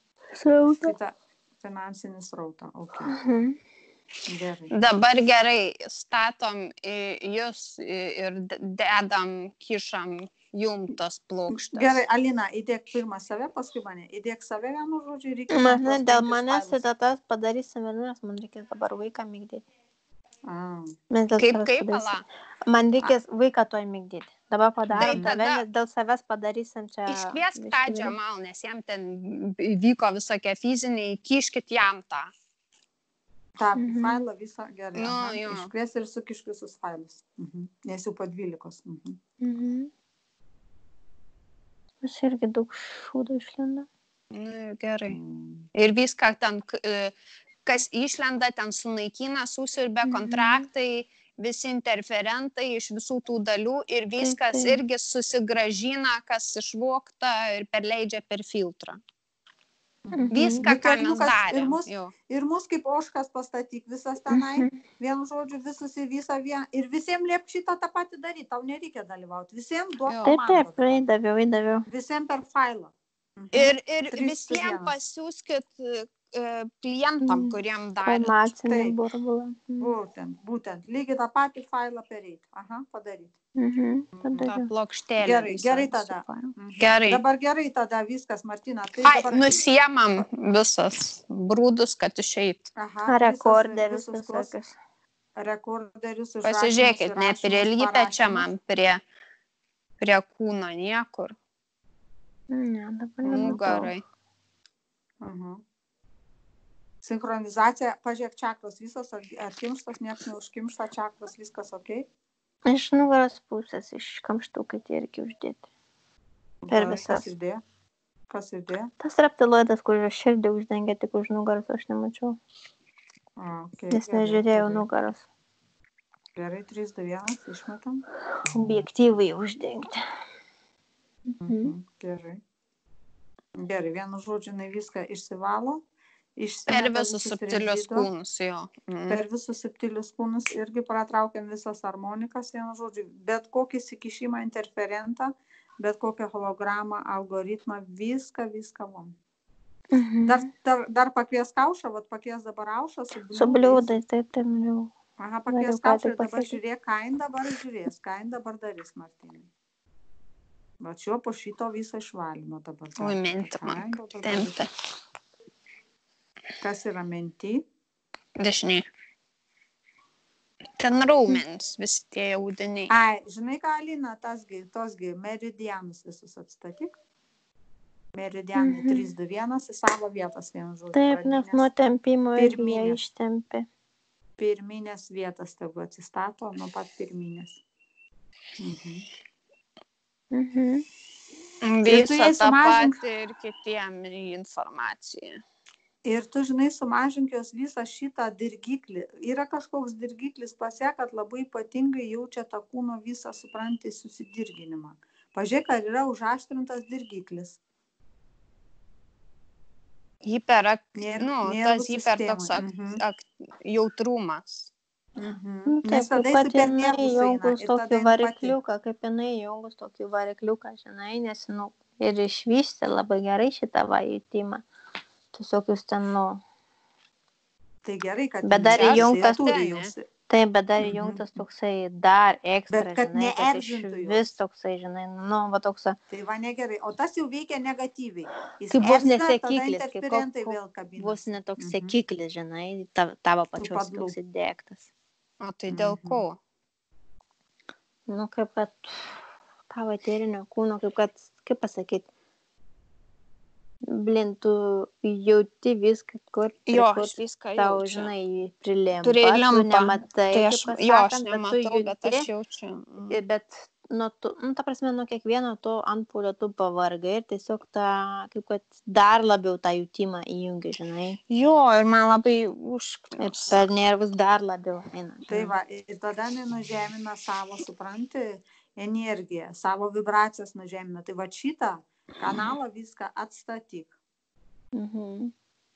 srautą. Okay. Gerai.
Dabar gerai, statom jūs ir kišam jum tas plokštas.
Gerai, Alina, įdėk pirmą save, paskui mane. Įdėk save vienu žodžiu, reikia.
Dėl manęs tas padarysim vienu, nes man reikės dabar vaiką migdyti.
Kaip pala?
Man reikės vaiką toj migdyti. Dabar padarom, dėl savęs padarysim čia.
Iškviesk tą Džemal, nes jam ten vyko visokie fiziniai, kiškit jam tą.
tą failą visą gerai.
Nu, jo.
Iškvies ir sukišk visus failus. Nes jau po 12.
Aš irgi daug šūdų išlenda.
Nu, gerai. Ir viską ten, kas išlenda, ten sunaikina, susirbė kontraktai, visi interferentai iš visų tų dalių ir viskas irgi susigražina, kas išvogta ir perleidžia per filtrą. Viską, ką mes darėm.
Ir mus kaip ožkas pastatyk visas tenai, vienu žodžiu visus į visą vieną. Ir visiems liep šitą tą patį daryti, tau nereikia dalyvauti. Visiems duok komandą.
Taip, įdaviau.
Visiems per failą.
Ir visiems pasiūskit klientam, kuriem darėt.
Informacinį burbulą.
Būtent. Lygiai tą patį failą pereit. Padaryt.
Ta plokštėlė.
Gerai tada.
Gerai.
Dabar gerai tada viskas, Martina.
Nusiemam visas brūdus, kad išeit.
Rekorderius visokius.
Rekorderius.
Pasižiūrėkit, ne prie lytę čia man, prie kūno niekur.
Ne, dabar nematau.
Nugarai.
Sinchronizacija, pažiūrėk, čakros visos atkimštos, niekas neužkimšta, čakros viskas ok?
Iš nugaros pusės, iš kamštukai tie irgi uždėti. Per visas.
Kas įdėjo?
Tas reptiloidas, kur širdį uždengia tik už nugaros, aš nemačiau. Nes nežiūrėjau nugaros.
Gerai, 3, 2, 1, išmetam.
Objektyvai uždengti.
Gerai. Gerai, vienu žodžiu, viską išsivalo.
Per visus subtilius kūnus, jo.
Per visus subtilius kūnus irgi pratraukiam visas harmonikas, vienu žodžiu, bet kokį įsikišimą, interferentą, bet kokią hologramą, algoritmą, viską vom. Dar pakvies kaušą, pakvies dabar aušą
su bliūdais, taip, jau.
Pakvies kaušą ir dabar žiūrėk, kain dabar žiūrės, kain dabar darys, Martinai. Va čia po šito visą išvalino dabar.
Ui, menti man, tempia.
Kas yra menti?
Dešiniai. Ten raumens, visi tie audiniai.
Ai, žinai ką, Alina, tosgi meridianus visus atstatyk. Meridianai 3, 2, 1 į savo vietas vienu žodžiu.
Taip, nes nuo tempimo irgi jie ištempė.
Pirminės vietas tegu atsistato, nuo pat pirminės.
Visą tą patį ir kitiem informaciją.
Ir tu, žinai, sumažink jos visą šitą dirgiklį. Yra kažkoks dirgiklis pas ją, kad labai ypatingai jaučia tą kūno visą, supranti, susidirginimą. Pažiūrėk, ar yra užaštrintas dirgiklis.
Tas hiper toks jautrumas.
Mhm.
Taip,
Nes tada
kaip
jis
kad
per
jinai
nervus eina
įjungus
ir tada
tokį
jin pati.
varikliuką, kaip jinai įjungus tokį varikliuką, žinai, nes, ir išvystė labai gerai šitą jutimą. Tiesiog jūs ten,
Tai gerai, kad
Bet dar
neerzina,
įjungtas-
turi
ne?
jausti.
taip, bet dar
Mhm.
įjungtas toksai dar ekstra,
Bet kad
žinai, kad iš
neerzintų jos.
vis toksai, žinai, va toks,
Tai va negerai. O tas jau veikia negatyviai. Jis
kaip vos
erzina, tada
nesekiklis, kaip
interferentai vėl kabinasi.
vos netoks
Mhm.
sekiklis, žinai, tavo pačios
padlų.
toks įdėktas.
O tai dėl
Mhm.
ko?
Kaip kad tavo eterinio kūno, kaip pasakyti, blin, tu jauti viską, kur
Jo, aš viską
tau,
jaučiu.
žinai, prilimpa,
Turėjai
tu
lempa.
nematai,
Tai aš,
kaip
jo, aš
pasakant, bet tu
nematau, bet aš
jauti,
jaučiu.
bet ta prasme, nuo kiekvieno to antpuolio tu pavargai ir tiesiog kaip kad dar labiau tą jutimą įjungi, žinai,
Jo, ir man labai
ir
užknius.
per nervus dar labiau eina.
Tai va, ir tada jinai nužemina savo, supranti, energiją, savo vibracijas nužemina. Tai va šitą kanalą viską atstatyk.
Mhm.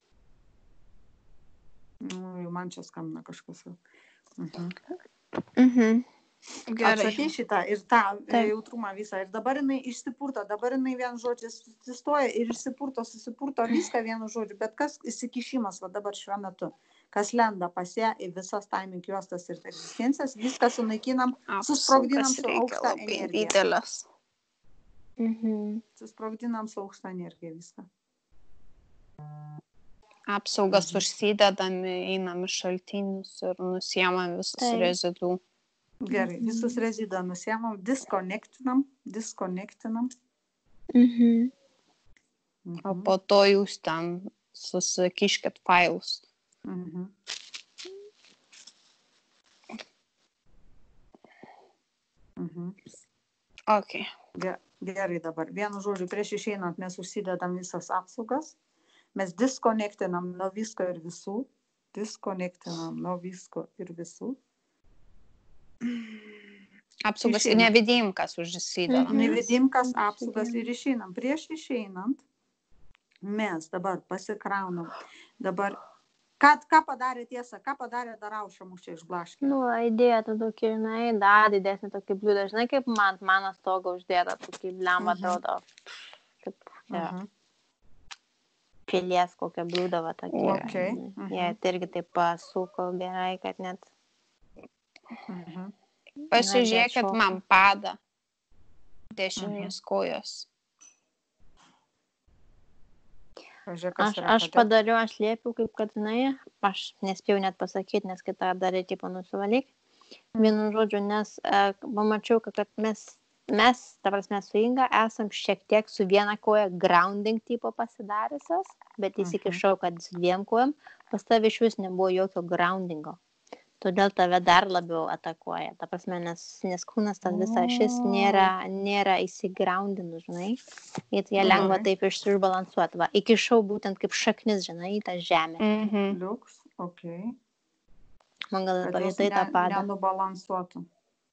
Jau man čia skambina kažkas. Mhm.
Mhm.
Gerai.
Atstatei šitą ir tą
Taip.
jautrumą visą. Ir dabar jinai išsipurto, dabar jinai vienu žodžiu susistoja ir susipurto viską vienu žodžiu. Bet kas įsikišimas va dabar šiuo metu, kas lenda pas ją į visas timing juostas ir egzistencijas, viską sunaikinam, susprogdinam
Apsaugas
su
reikia
aukšta
labai
energija.
didelės.
Mhm.
Susprogdinam su aukšta energija viską.
Apsaugas užsidedam, einam iš šaltinius ir nusiemam visus
Taip.
rezidų.
Gerai, visus rezidą nusiemam, diskonektinam.
Mhm.
O po to jūs ten susikiškit failus.
Mhm. Mhm.
Ok.
Gerai dabar. Vienu žodžiu, prieš išeinant mes užsidedam visas apsaugas. Mes diskonektinam nuo visko ir visų.
Apsaugas ir
Išeinam.
nevidimkas užsidedam.
Mhm.
Nevidimkas apsaugas ir išeinam. Prieš išeinant mes dabar pasikraunam. Dabar, ką padarė tiesa, ką padarė Darauša mus čia išblaškė?
Įdėjo tą tokį, žinai, dar didesnį tokį bliūdą, žinai, kaip mano stogą uždėta, tokį blemą atrodo, kaip pilies kokią bliūdą, va tokį.
Okay.
Jie irgi taip pasuko gerai, kad net.
Pasižiūrėkit man padą dešinės kojos.
Aš padariau, aš liepiau, kaip kad, žinai, aš nespėjau net pasakyti, nes kitą darė, tipo, nusivalyk. Vienu žodžiu, nes pamačiau, kad mes, ta prasme, su Inga esam šiek tiek su viena koja grounding tipo pasidariusios, bet įsikišau, kad su dviem kojom pas tave iš vis nebuvo jokio groundingo. Todėl tave dar labiau atakuoja. Ta prasme, nes kūnas tas visas šis nėra įsigroundinus, žinai. Ir jie lengva taip išsibalansuoti. Va, įkišau būtent kaip šaknis, žinai, į tą žemę.
Liuks, okei.
Man gal
Kad jos
pajutai tą padą.
nenubalansuotų.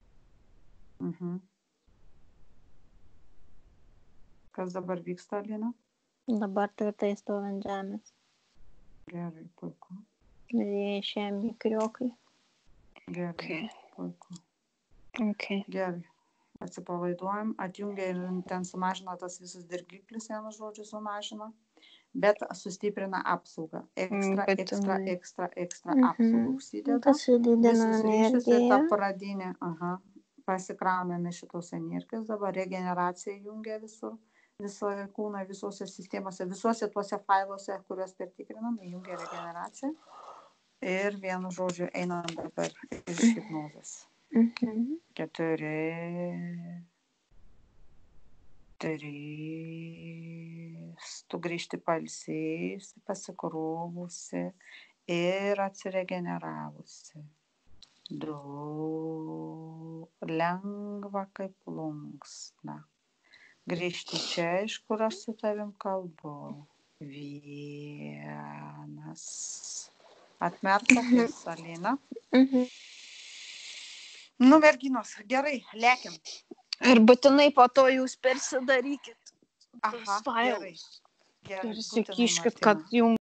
Kas dabar vyksta, Alina?
Dabar tvirtai stovi ant žemės.
Gerai, puiku.
Ir jie išėjami kriokai.
Gerai, puiku.
Okay.
Gerai. Atsipalaiduojam, atjungia ir ten sumažina tas visus dirgiklius, vienu žodžiu sumažina, bet sustiprina apsaugą. Ekstra apsaugą užsideda. Visus ryšius ir tą pradinę, pasikrauname šitos energijos, dabar regeneracija jungia visoje kūno, visose sistemose, visuose tuose failuose, kuriuos pertikrinam, jungia regeneraciją. Ir vienu žodžiu einam dabar iš hipnozės. 4, 3, tu grįžti pailsėjusi, pasikrovusi ir atsiregeneravusi. 2, lengva kaip plunksna. Grįžti čia, iš kur aš su tavim kalbu. 1. Atmerk akis, Alina. Merginos, gerai, lėkim.
Ir būtinai po to jūs persidarykit.
Gerai.
Ir sakyškit, kad jums